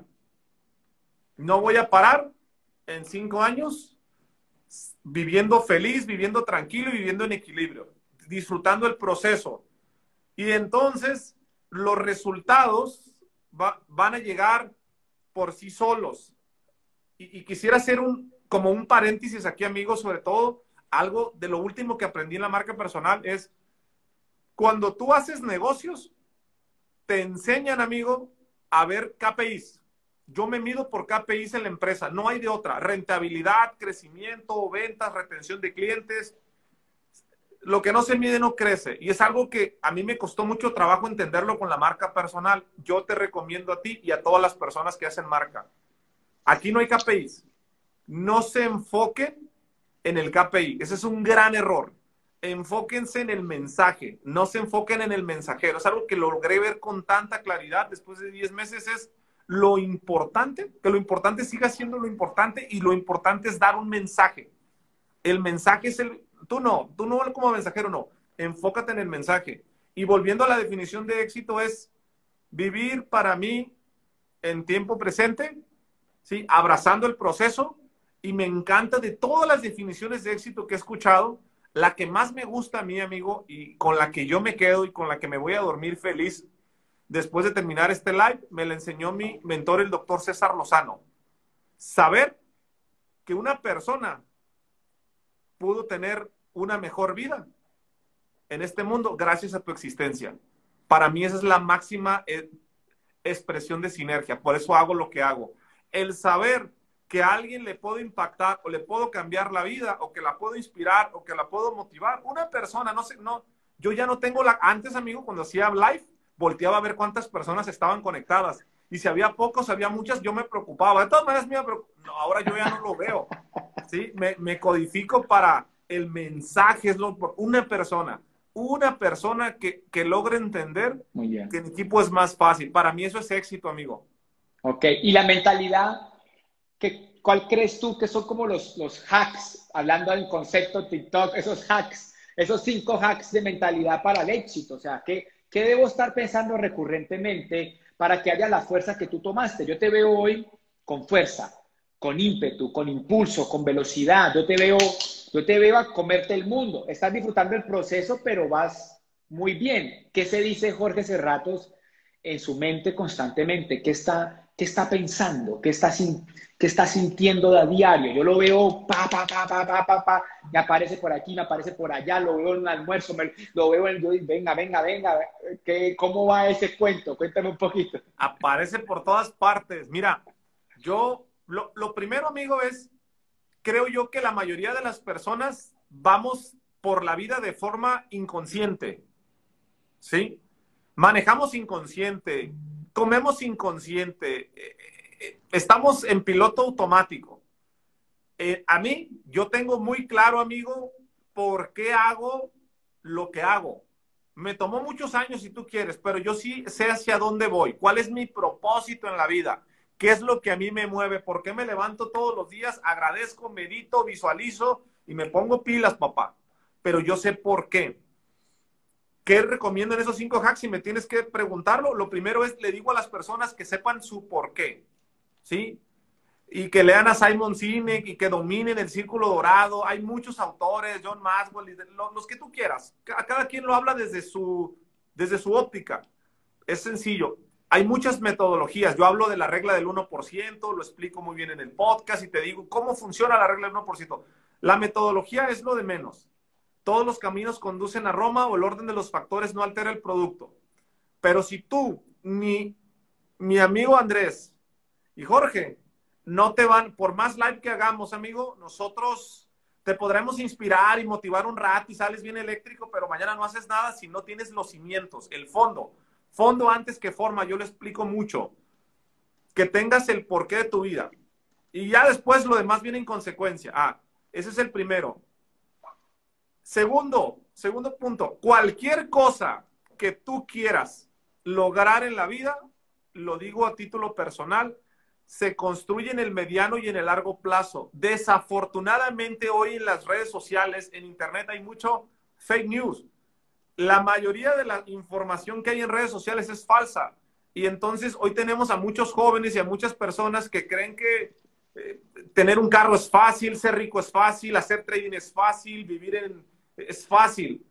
No voy a parar en cinco años viviendo feliz, viviendo tranquilo y viviendo en equilibrio, disfrutando el proceso. Y entonces los resultados va, van a llegar por sí solos. Y, y quisiera hacer un, como un paréntesis aquí, amigos, sobre todo algo de lo último que aprendí en la marca personal es cuando tú haces negocios, te enseñan, amigo, a ver K P Is. Yo me mido por K P Is en la empresa, no hay de otra. Rentabilidad, crecimiento, ventas, retención de clientes. Lo que no se mide no crece. Y es algo que a mí me costó mucho trabajo entenderlo con la marca personal. Yo te recomiendo a ti y a todas las personas que hacen marca. Aquí no hay K P Is. No se enfoquen en el K P I. Ese es un gran error. Enfóquense en el mensaje, no se enfoquen en el mensajero. Es algo que logré ver con tanta claridad después de diez meses. Es lo importante, que lo importante siga siendo lo importante, y lo importante es dar un mensaje. El mensaje es el... Tú no, tú no como mensajero, no. Enfócate en el mensaje. Y volviendo a la definición de éxito es vivir para mí en tiempo presente, ¿sí? Abrazando el proceso. Y me encanta de todas las definiciones de éxito que he escuchado, la que más me gusta a mí, amigo, y con la que yo me quedo y con la que me voy a dormir feliz después de terminar este live, me la enseñó mi mentor, el doctor César Lozano. Saber que una persona pudo tener una mejor vida en este mundo gracias a tu existencia. Para mí esa es la máxima eh, expresión de sinergia. Por eso hago lo que hago. El saber que a alguien le puedo impactar o le puedo cambiar la vida o que la puedo inspirar o que la puedo motivar. Una persona, no sé, no, yo ya no tengo la... Antes, amigo, cuando hacía live, volteaba a ver cuántas personas estaban conectadas. Y si había pocos, había muchas, yo me preocupaba. De todas maneras, mira, pero no, ahora yo ya no lo veo. ¿Sí? Me, me codifico para el mensaje, es lo, una persona, una persona que, que logre entender Muy bien. que en equipo es más fácil. Para mí eso es éxito, amigo. Ok, y la mentalidad, ¿qué, ¿cuál crees tú que son como los, los hacks, hablando del concepto TikTok, esos hacks, esos cinco hacks de mentalidad para el éxito? O sea, ¿qué, qué debo estar pensando recurrentemente para que haya la fuerza que tú tomaste? Yo te veo hoy con fuerza, con ímpetu, con impulso, con velocidad. Yo te veo, yo te veo a comerte el mundo. Estás disfrutando el proceso, pero vas muy bien. ¿Qué se dice Jorge Serratos en su mente constantemente? ¿Qué está, qué está pensando? ¿Qué está, qué está sintiendo a diario? Yo lo veo, pa, pa, pa, pa, pa, pa, pa, me aparece por aquí, me aparece por allá, lo veo en un almuerzo, me, lo veo en, yo, venga, venga, venga, ¿qué, ¿cómo va ese cuento? Cuéntame un poquito. Aparece por todas partes. Mira, yo, lo, lo primero, amigo, es, creo yo que la mayoría de las personas vamos por la vida de forma inconsciente, ¿sí? Manejamos inconsciente, comemos inconsciente, eh, eh, estamos en piloto automático. Eh, a mí, yo tengo muy claro, amigo, por qué hago lo que hago. Me tomó muchos años, si tú quieres, pero yo sí sé hacia dónde voy. ¿Cuál es mi propósito en la vida? ¿Qué es lo que a mí me mueve? ¿Por qué me levanto todos los días? Agradezco, medito, visualizo y me pongo pilas, papá. Pero yo sé por qué. ¿Qué recomiendo en esos cinco hacks? Si me tienes que preguntarlo, lo primero es, le digo a las personas que sepan su por qué, ¿sí? Y que lean a Simon Sinek y que dominen el círculo dorado. Hay muchos autores, John Maxwell, los que tú quieras. Cada quien lo habla desde su, desde su óptica. Es sencillo. Hay muchas metodologías. Yo hablo de la regla del uno por ciento, lo explico muy bien en el podcast y te digo cómo funciona la regla del uno por ciento. La metodología es lo de menos. Todos los caminos conducen a Roma o el orden de los factores no altera el producto. Pero si tú, ni mi amigo Andrés y Jorge, no te van, por más live que hagamos, amigo, nosotros te podremos inspirar y motivar un rato y sales bien eléctrico, pero mañana no haces nada si no tienes los cimientos, el fondo. Fondo antes que forma, yo lo explico mucho. Que tengas el porqué de tu vida. Y ya después lo demás viene en consecuencia. Ah, ese es el primero. Segundo, segundo punto, cualquier cosa que tú quieras lograr en la vida, lo digo a título personal, se construye en el mediano y en el largo plazo. Desafortunadamente hoy en las redes sociales, en internet, hay mucho fake news. La mayoría de la información que hay en redes sociales es falsa. Y entonces hoy tenemos a muchos jóvenes y a muchas personas que creen que eh, tener un carro es fácil, ser rico es fácil, hacer trading es fácil, vivir en, es fácil.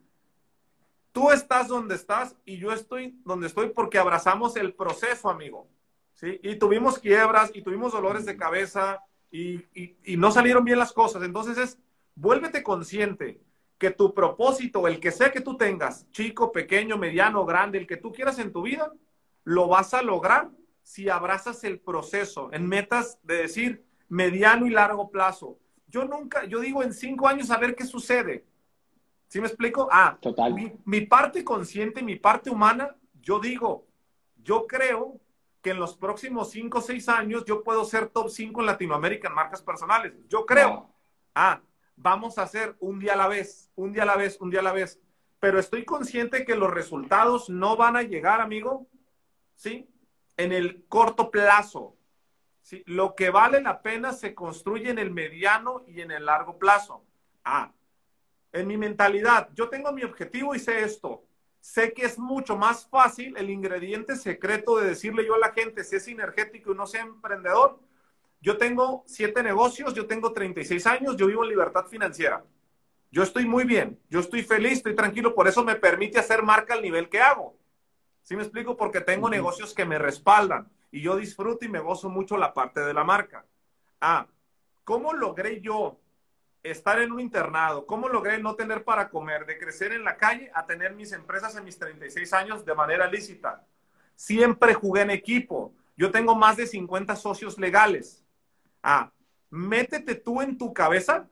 Tú estás donde estás y yo estoy donde estoy porque abrazamos el proceso, amigo. ¿Sí? Y tuvimos quiebras y tuvimos dolores de cabeza y, y, y no salieron bien las cosas. Entonces es, vuélvete consciente que tu propósito, el que sea que tú tengas, chico, pequeño, mediano, grande, el que tú quieras en tu vida, lo vas a lograr si abrazas el proceso en metas de decir mediano y largo plazo. Yo nunca, yo digo en cinco años a ver qué sucede. ¿Sí me explico? Ah, Total. mi, mi parte consciente, mi parte humana, yo digo, yo creo que en los próximos cinco o seis años yo puedo ser top cinco en Latinoamérica en marcas personales. Yo creo. Wow. Ah, vamos a hacer un día a la vez, un día a la vez, un día a la vez. Pero estoy consciente que los resultados no van a llegar, amigo, ¿sí? En el corto plazo. ¿Sí? Lo que vale la pena se construye en el mediano y en el largo plazo. Ah, en mi mentalidad, yo tengo mi objetivo y sé esto. Sé que es mucho más fácil el ingrediente secreto de decirle yo a la gente, si es sinergético y no sea emprendedor. Yo tengo siete negocios, yo tengo treinta y seis años, yo vivo en libertad financiera. Yo estoy muy bien, yo estoy feliz, estoy tranquilo, por eso me permite hacer marca al nivel que hago. ¿Sí me explico? Porque tengo uh-huh. negocios que me respaldan y yo disfruto y me gozo mucho la parte de la marca. Ah, ¿cómo logré yo estar en un internado? ¿Cómo logré no tener para comer, de crecer en la calle a tener mis empresas en mis treinta y seis años de manera lícita? Siempre jugué en equipo. Yo tengo más de cincuenta socios legales. Ah, métete tú en tu cabeza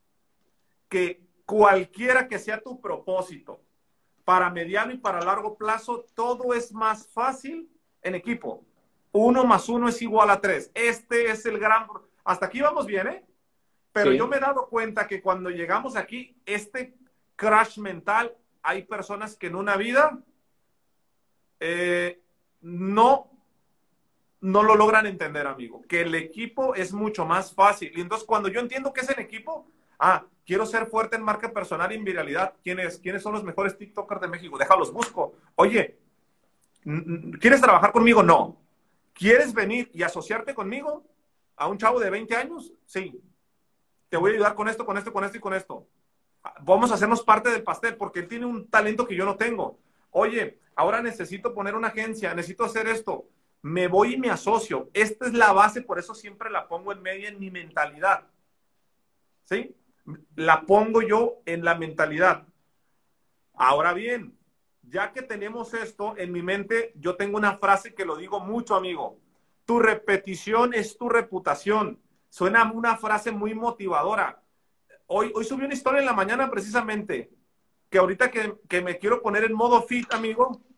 que cualquiera que sea tu propósito, para mediano y para largo plazo, todo es más fácil en equipo. Uno más uno es igual a tres. Este es el gran... Hasta aquí vamos bien, ¿eh? Pero sí. Yo me he dado cuenta que cuando llegamos aquí, este crash mental, hay personas que en una vida eh, no, no lo logran entender, amigo. Que el equipo es mucho más fácil. Y entonces cuando yo entiendo que es en equipo, ah, quiero ser fuerte en marca personal y en viralidad. ¿Quiénes, ¿Quiénes son los mejores TikTokers de México? Déjalos busco. Oye, ¿quieres trabajar conmigo? No. ¿Quieres venir y asociarte conmigo a un chavo de veinte años? Sí. Te voy a ayudar con esto, con esto, con esto y con esto. Vamos a hacernos parte del pastel porque él tiene un talento que yo no tengo. Oye, ahora necesito poner una agencia, necesito hacer esto. Me voy y me asocio. Esta es la base, por eso siempre la pongo en medio en mi mentalidad. ¿Sí? La pongo yo en la mentalidad. Ahora bien, ya que tenemos esto en mi mente, yo tengo una frase que lo digo mucho, amigo. Tu repetición es tu reputación. Suena una frase muy motivadora. Hoy, hoy subí una historia en la mañana precisamente, que ahorita que, que me quiero poner en modo fit, amigo,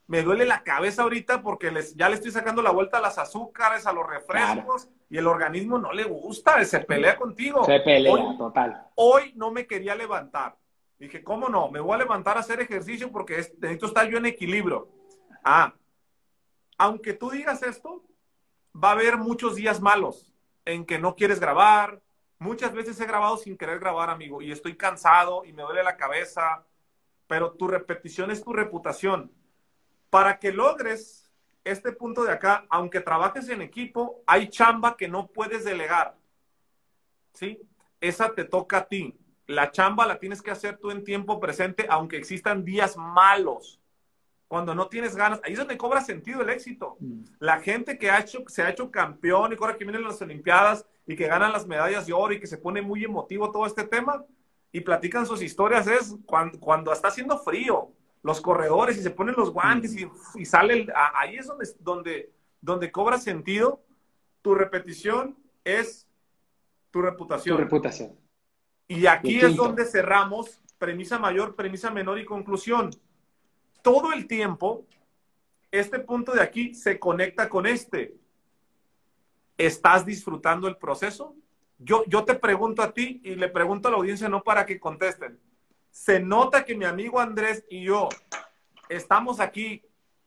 me duele la cabeza ahorita porque les, ya le estoy sacando la vuelta a las azúcares, a los refrescos, claro. Y el organismo no le gusta, se pelea contigo. Se pelea, hoy, total. Hoy no me quería levantar. Dije, ¿cómo no? Me voy a levantar a hacer ejercicio porque es, necesito estar yo en equilibrio. Ah, aunque tú digas esto, va a haber muchos días malos en que no quieres grabar. Muchas veces he grabado sin querer grabar, amigo, y estoy cansado y me duele la cabeza, pero tu repetición es tu reputación. Para que logres este punto de acá, aunque trabajes en equipo, hay chamba que no puedes delegar, ¿sí? Esa te toca a ti. La chamba la tienes que hacer tú en tiempo presente, aunque existan días malos. Cuando no tienes ganas, ahí es donde cobra sentido el éxito. La gente que ha hecho, se ha hecho campeón y ahora que vienen las Olimpiadas y que ganan las medallas de oro y que se pone muy emotivo todo este tema y platican sus historias es cuando, cuando está haciendo frío, los corredores y se ponen los guantes y, y sale, el, ahí es donde, donde, donde cobra sentido. Tu repetición es tu reputación. Tu reputación. Y aquí es donde cerramos premisa mayor, premisa menor y conclusión. Todo el tiempo, este punto de aquí se conecta con este. ¿Estás disfrutando el proceso? Yo, yo te pregunto a ti y le pregunto a la audiencia no para que contesten. ¿Se nota que mi amigo Andrés y yo estamos aquí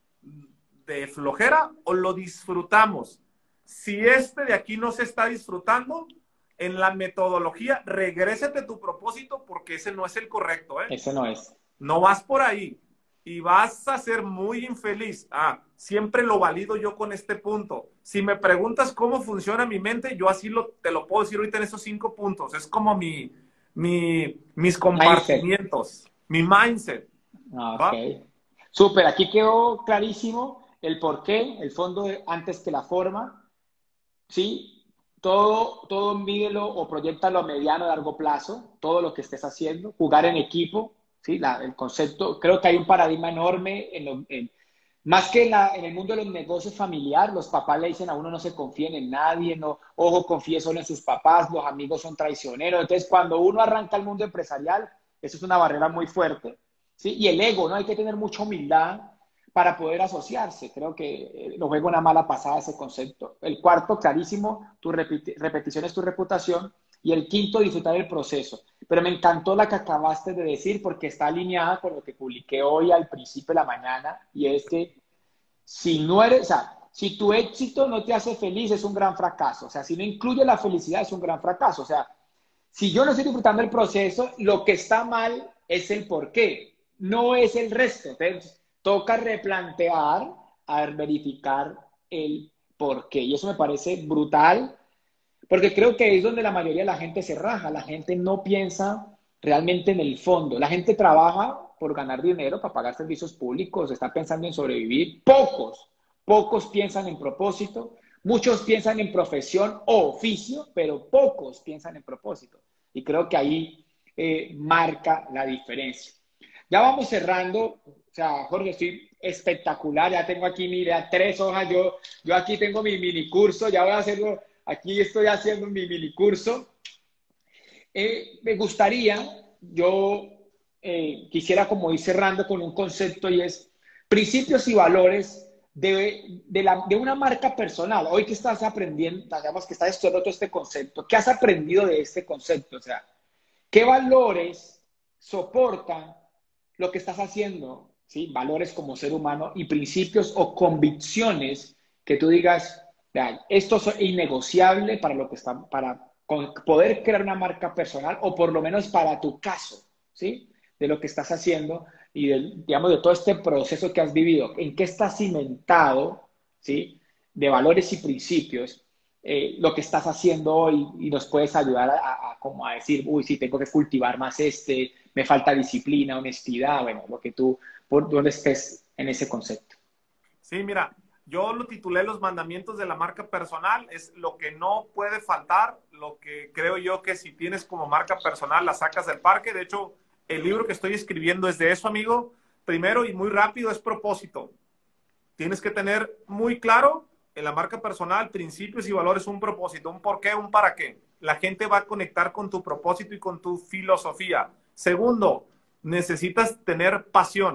de flojera o lo disfrutamos? Si este de aquí no se está disfrutando, en la metodología, regrésate a tu propósito porque ese no es el correcto, ¿eh? Ese no es. No vas por ahí. Y vas a ser muy infeliz. Ah, siempre lo valido yo con este punto. Si me preguntas cómo funciona mi mente, yo así lo, te lo puedo decir ahorita en esos cinco puntos. Es como mi, mi, mis compartimientos, mi mindset. Ok. Súper, aquí quedó clarísimo el por qué, el fondo de, antes que la forma. Sí, todo, todo mídelo o proyectalo a mediano o largo plazo, todo lo que estés haciendo, jugar en equipo. Sí, la, el concepto, creo que hay un paradigma enorme, en lo, en, más que en, la, en el mundo de los negocios familiares, los papás le dicen a uno no se confíen en nadie, no, ojo, confíe solo en sus papás, los amigos son traicioneros. Entonces, cuando uno arranca al mundo empresarial, eso es una barrera muy fuerte. ¿Sí? Y el ego, ¿no? Hay que tener mucha humildad para poder asociarse. Creo que lo juega una mala pasada ese concepto. El cuarto, clarísimo, tu repeti repetición es tu reputación. Y el quinto, disfrutar el proceso. Pero me encantó la que acabaste de decir porque está alineada con lo que publiqué hoy al principio de la mañana y es que si no eres, o sea, si tu éxito no te hace feliz es un gran fracaso. O sea, si no incluye la felicidad es un gran fracaso. O sea, si yo no estoy disfrutando el proceso, lo que está mal es el por qué, no es el resto. Entonces, toca replantear, a verificar el por qué. Y eso me parece brutal. Porque creo que es donde la mayoría de la gente se raja. La gente no piensa realmente en el fondo. La gente trabaja por ganar dinero, para pagar servicios públicos, está pensando en sobrevivir. Pocos, pocos piensan en propósito. Muchos piensan en profesión o oficio, pero pocos piensan en propósito. Y creo que ahí eh, marca la diferencia. Ya vamos cerrando. O sea, Jorge, estoy espectacular. Ya tengo aquí, mira, tres hojas. Yo, yo aquí tengo mi mini curso. Ya voy a hacerlo. Aquí estoy haciendo mi mini curso. Eh, me gustaría, yo eh, quisiera como ir cerrando con un concepto y es principios y valores de, de, la, de una marca personal. Hoy que estás aprendiendo, digamos que estás estudiando todo este concepto, ¿qué has aprendido de este concepto? O sea, ¿qué valores soportan lo que estás haciendo? ¿Sí? Valores como ser humano y principios o convicciones que tú digas, esto es innegociable para lo que está, para poder crear una marca personal o por lo menos para tu caso, ¿sí? De lo que estás haciendo y de, digamos, de todo este proceso que has vivido, en qué está cimentado, ¿sí? De valores y principios, eh, lo que estás haciendo hoy y nos puedes ayudar a, a, a, como a decir, uy, sí, tengo que cultivar más este, me falta disciplina, honestidad, bueno, lo que tú, por donde estés en ese concepto. Sí, mira, yo lo titulé Los mandamientos de la marca personal, es lo que no puede faltar, lo que creo yo que si tienes como marca personal la sacas del parque. De hecho, el libro que estoy escribiendo es de eso, amigo. Primero y muy rápido es propósito. Tienes que tener muy claro en la marca personal principios y valores, un propósito, un por qué, un para qué. La gente va a conectar con tu propósito y con tu filosofía. Segundo, necesitas tener pasión.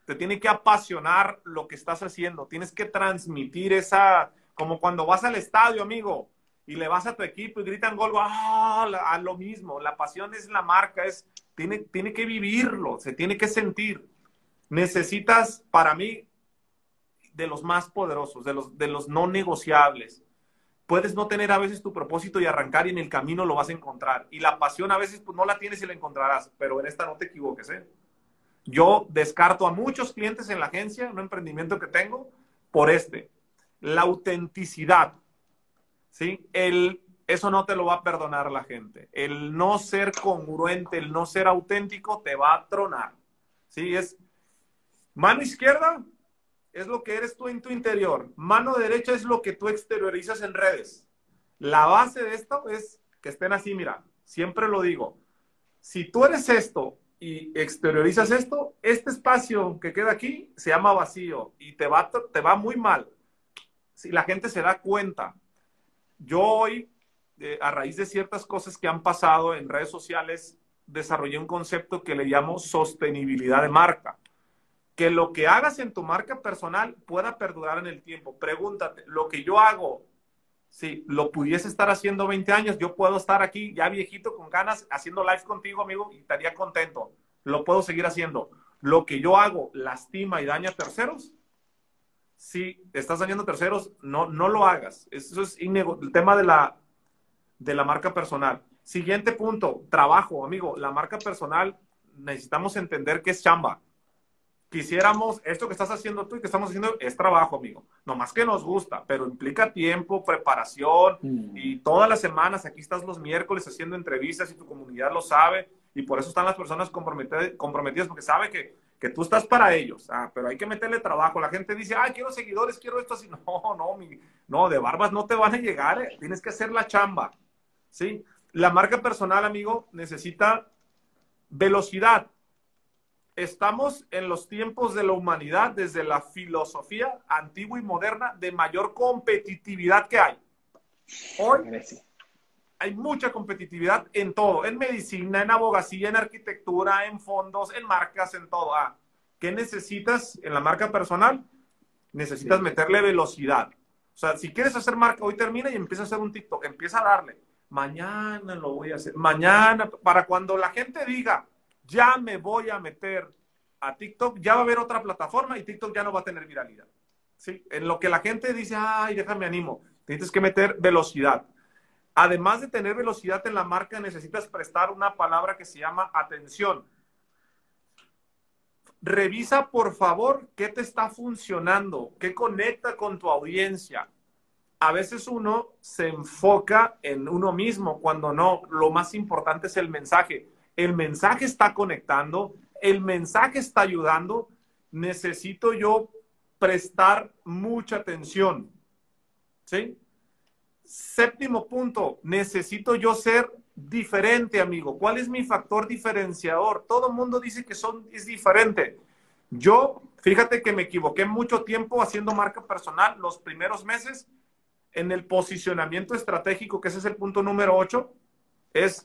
te tiene que apasionar lo que estás haciendo, tienes que transmitir esa, como cuando vas al estadio, amigo, y le vas a tu equipo y gritan gol, ¡ah! A lo mismo, la pasión es la marca, es, tiene, tiene que vivirlo, se tiene que sentir. Necesitas, para mí, de los más poderosos, de los, de los no negociables. Puedes no tener a veces tu propósito y arrancar y en el camino lo vas a encontrar. Y la pasión a veces pues, no la tienes y la encontrarás, pero en esta no te equivoques, ¿eh? Yo descarto a muchos clientes en la agencia, un emprendimiento que tengo, por este. La autenticidad, ¿sí? El, eso no te lo va a perdonar la gente. El no ser congruente, el no ser auténtico, te va a tronar, ¿sí? Es mano izquierda, es lo que eres tú en tu interior. Mano derecha es lo que tú exteriorizas en redes. La base de esto es que estén así, mira, siempre lo digo. Si tú eres esto y exteriorizas esto, este espacio que queda aquí se llama vacío y te va, te va muy mal. Si la gente se da cuenta. Yo hoy, eh, a raíz de ciertas cosas que han pasado en redes sociales, desarrollé un concepto que le llamo sostenibilidad de marca. Que lo que hagas en tu marca personal pueda perdurar en el tiempo. Pregúntate, lo que yo hago, si lo pudiese estar haciendo veinte años, yo puedo estar aquí ya viejito con ganas haciendo live contigo, amigo, y estaría contento. Lo puedo seguir haciendo. Lo que yo hago lastima y daña a terceros. Si estás dañando a terceros, no, no lo hagas. Eso es el tema de la, de la marca personal. Siguiente punto, trabajo, amigo. La marca personal necesitamos entender que es chamba. Quisiéramos, esto que estás haciendo tú y que estamos haciendo es trabajo, amigo. No más que nos gusta, pero implica tiempo, preparación Mm. y todas las semanas, aquí estás los miércoles haciendo entrevistas y tu comunidad lo sabe y por eso están las personas comprometidas, comprometidas porque sabe que, que tú estás para ellos. Ah, pero hay que meterle trabajo. La gente dice, ay, quiero seguidores, quiero esto así. No, no, mi, no, de barbas no te van a llegar. Eh. Tienes que hacer la chamba, ¿sí? La marca personal, amigo, necesita velocidad. Estamos en los tiempos de la humanidad, desde la filosofía antigua y moderna, de mayor competitividad que hay. Hoy hay mucha competitividad en todo, en medicina, en abogacía, en arquitectura, en fondos, en marcas, en todo. Ah, ¿qué necesitas en la marca personal? Necesitas meterle velocidad. O sea, si quieres hacer marca, hoy termina y empieza a hacer un TikTok, empieza a darle. Mañana lo voy a hacer. Mañana, para cuando la gente diga, ya me voy a meter a TikTok, ya va a haber otra plataforma y TikTok ya no va a tener viralidad. ¿Sí? En lo que la gente dice, ay, déjame animo, tienes que meter velocidad. Además de tener velocidad en la marca, necesitas prestar una palabra que se llama atención. Revisa, por favor, qué te está funcionando, qué conecta con tu audiencia. A veces uno se enfoca en uno mismo, cuando no, lo más importante es el mensaje. El mensaje está conectando, el mensaje está ayudando. Necesito yo prestar mucha atención, ¿sí? Séptimo punto, necesito yo ser diferente, amigo. ¿Cuál es mi factor diferenciador? Todo el mundo dice que son, es diferente. Yo, fíjate que me equivoqué mucho tiempo haciendo marca personal los primeros meses en el posicionamiento estratégico, que ese es el punto número ocho, es...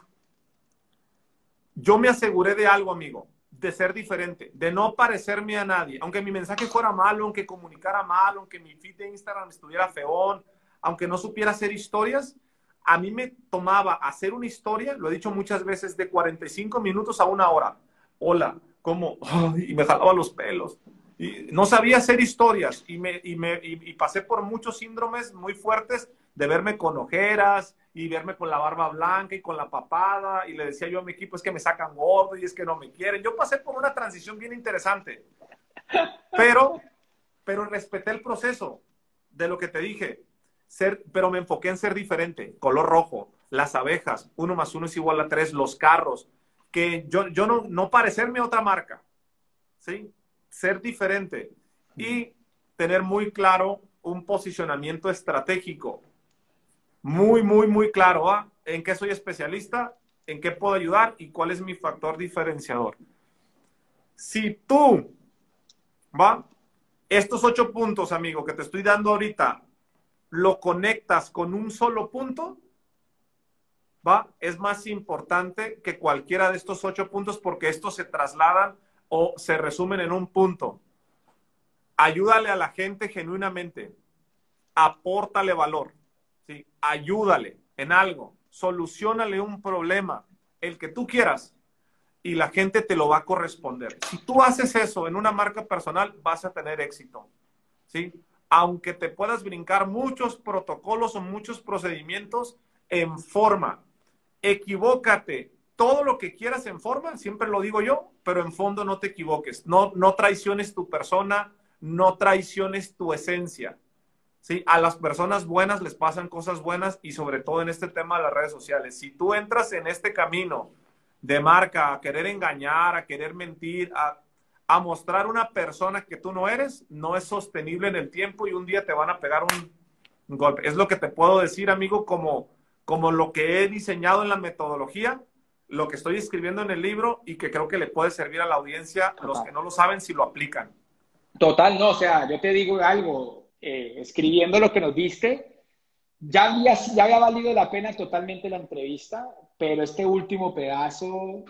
Yo me aseguré de algo, amigo, de ser diferente, de no parecerme a nadie. Aunque mi mensaje fuera malo, aunque comunicara mal, aunque mi feed de Instagram estuviera feón, aunque no supiera hacer historias, a mí me tomaba hacer una historia, lo he dicho muchas veces, de cuarenta y cinco minutos a una hora. Hola, ¿cómo? Ay, y me jalaba los pelos. Y no sabía hacer historias y, me, y, me, y, y pasé por muchos síndromes muy fuertes de verme con ojeras y verme con la barba blanca y con la papada, y le decía yo a mi equipo, es que me sacan gordo y es que no me quieren. Yo pasé por una transición bien interesante, pero, pero respeté el proceso de lo que te dije, ser, pero me enfoqué en ser diferente, color rojo, las abejas, uno más uno es igual a tres, los carros, que yo, yo no, no parecerme a otra marca, ¿sí? Ser diferente y tener muy claro un posicionamiento estratégico. Muy, muy, muy claro, ¿ah? En qué soy especialista, en qué puedo ayudar y cuál es mi factor diferenciador. Si tú, ¿va? Estos ocho puntos, amigo, que te estoy dando ahorita, lo conectas con un solo punto, ¿va? Es más importante que cualquiera de estos ocho puntos porque estos se trasladan o se resumen en un punto. ayúdale a la gente genuinamente, apórtale valor, ¿sí? Ayúdale en algo, solucionale un problema, el que tú quieras, y la gente te lo va a corresponder. Si tú haces eso en una marca personal, vas a tener éxito, ¿sí? Aunque te puedas brincar muchos protocolos o muchos procedimientos, en forma. Equivócate todo lo que quieras en forma, siempre lo digo yo, pero en fondo no te equivoques. No, no traiciones tu persona, no traiciones tu esencia, ¿sí? A las personas buenas les pasan cosas buenas y sobre todo en este tema de las redes sociales. Si tú entras en este camino de marca a querer engañar, a querer mentir, a, a mostrar una persona que tú no eres, no es sostenible en el tiempo y un día te van a pegar un, un golpe. Es lo que te puedo decir, amigo, como, como lo que he diseñado en la metodología, lo que estoy escribiendo en el libro y que creo que le puede servir a la audiencia, los que no lo saben, si lo aplican. Total, no, o sea, yo te digo algo, eh, escribiendo lo que nos diste, ya había, ya había valido la pena totalmente la entrevista, pero este último pedazo, o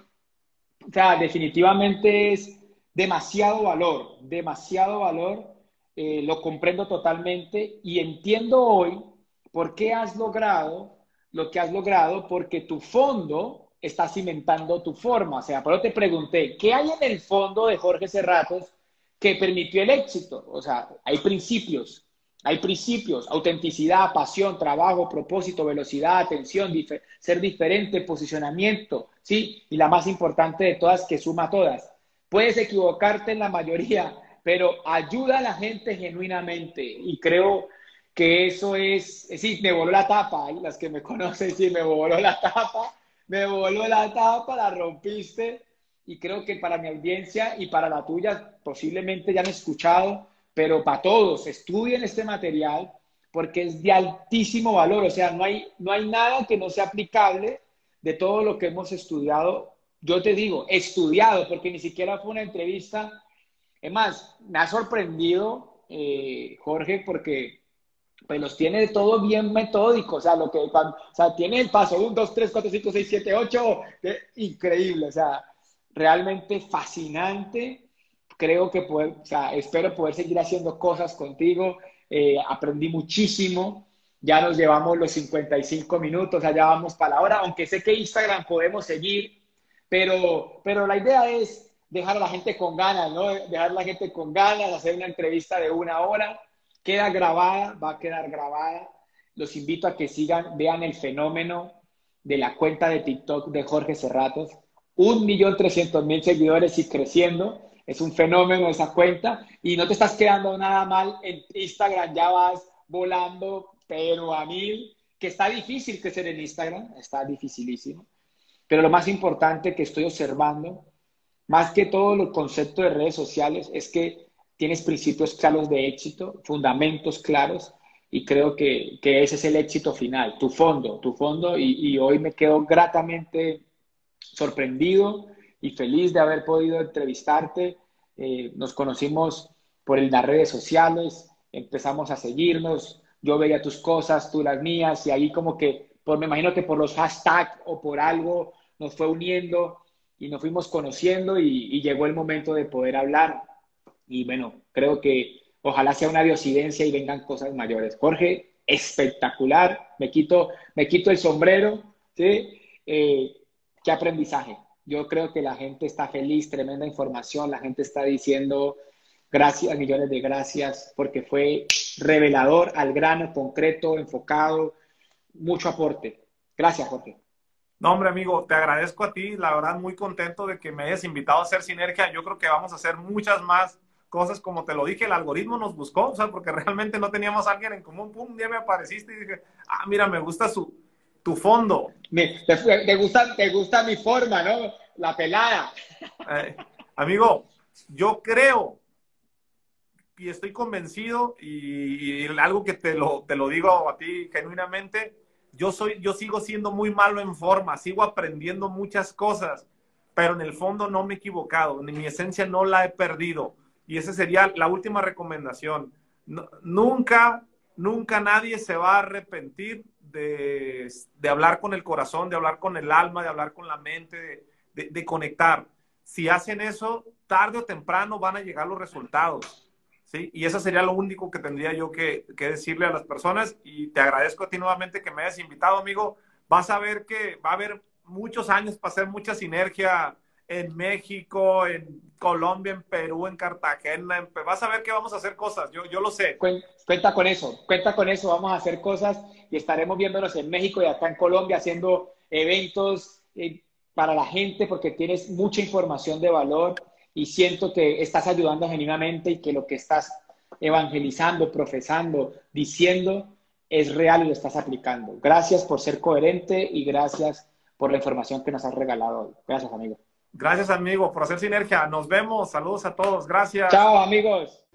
sea, definitivamente es demasiado valor, demasiado valor, eh, lo comprendo totalmente y entiendo hoy por qué has logrado lo que has logrado, porque tu fondo está cimentando tu forma. O sea, por eso te pregunté, ¿qué hay en el fondo de Jorge Serratos que permitió el éxito? O sea, hay principios, hay principios, autenticidad, pasión, trabajo, propósito, velocidad, atención, dif ser diferente, posicionamiento, ¿sí? Y la más importante de todas, que suma todas. Puedes equivocarte en la mayoría, pero ayuda a la gente genuinamente. Y creo que eso es, sí, me voló la tapa, ¿eh? Las que me conocen, sí, me voló la tapa, me voló la tapa, la rompiste. Y creo que para mi audiencia y para la tuya, posiblemente ya han escuchado, pero para todos, estudien este material porque es de altísimo valor. O sea, no hay, no hay nada que no sea aplicable de todo lo que hemos estudiado. Yo te digo, estudiado, porque ni siquiera fue una entrevista. Es más, me ha sorprendido, eh, Jorge, porque pues los tiene todo bien metódico. O sea, lo que, cuando, o sea, tiene el paso uno, dos, tres, cuatro, cinco, seis, siete, ocho. Increíble, o sea, realmente fascinante. Creo que poder, o sea, espero poder seguir haciendo cosas contigo. Eh, aprendí muchísimo. Ya nos llevamos los cincuenta y cinco minutos, allá vamos para la hora, aunque sé que Instagram podemos seguir, pero, pero la idea es dejar a la gente con ganas, ¿no? Dejar a la gente con ganas, hacer una entrevista de una hora. Queda grabada, va a quedar grabada. Los invito a que sigan, vean el fenómeno de la cuenta de TikTok de Jorge Serratos. Un millón trescientos mil seguidores y creciendo. Es un fenómeno esa cuenta. Y no te estás quedando nada mal. En Instagram ya vas volando, pero a mil. Que está difícil crecer en Instagram. Está dificilísimo. Pero lo más importante que estoy observando, más que todo los conceptos de redes sociales, es que tienes principios claros de éxito, fundamentos claros, y creo que, que ese es el éxito final, tu fondo, tu fondo, y, y hoy me quedo gratamente sorprendido y feliz de haber podido entrevistarte. Eh, nos conocimos por el, las redes sociales, empezamos a seguirnos, yo veía tus cosas, tú las mías, y ahí como que, por, me imagino que por los hashtags o por algo nos fue uniendo y nos fuimos conociendo y, y llegó el momento de poder hablar. Y bueno, creo que ojalá sea una diosidencia y vengan cosas mayores. Jorge, espectacular. Me quito, me quito el sombrero, ¿sí? Eh, qué aprendizaje. Yo creo que la gente está feliz, tremenda información. La gente está diciendo gracias, millones de gracias, porque fue revelador, al grano, concreto, enfocado, mucho aporte. Gracias, Jorge. No, hombre, amigo, te agradezco a ti. La verdad, muy contento de que me hayas invitado a hacer Sinergia. Yo creo que vamos a hacer muchas más cosas, como te lo dije, el algoritmo nos buscó, o sea, porque realmente no teníamos a alguien en común. Pum, un día me apareciste y dije, ah, mira, me gusta su, tu fondo. Me, te, te, gusta, te gusta mi forma, ¿no? La pelada. Eh, amigo, yo creo y estoy convencido y, y algo que te lo, te lo digo a ti genuinamente, yo, soy, yo sigo siendo muy malo en forma, sigo aprendiendo muchas cosas, pero en el fondo no me he equivocado, ni mi esencia no la he perdido. Y esa sería la última recomendación. No, nunca, nunca nadie se va a arrepentir de, de hablar con el corazón, de hablar con el alma, de hablar con la mente, de, de, de conectar. Si hacen eso, tarde o temprano van a llegar los resultados. ¿sí? Y eso sería lo único que tendría yo que, que decirle a las personas. Y te agradezco a ti nuevamente que me hayas invitado, amigo. Vas a ver que va a haber muchos años para hacer mucha sinergia en México, en Colombia, en Perú, en Cartagena. En... Vas a ver que vamos a hacer cosas. Yo, yo lo sé. Cuenta con eso, cuenta con eso. Vamos a hacer cosas y estaremos viéndonos en México y acá en Colombia haciendo eventos eh, para la gente porque tienes mucha información de valor y siento que estás ayudando genuinamente y que lo que estás evangelizando, profesando, diciendo es real y lo estás aplicando. Gracias por ser coherente y gracias por la información que nos has regalado hoy. Gracias, amigo. Gracias, amigo, por hacer sinergia. Nos vemos. Saludos a todos. Gracias. Chao, amigos.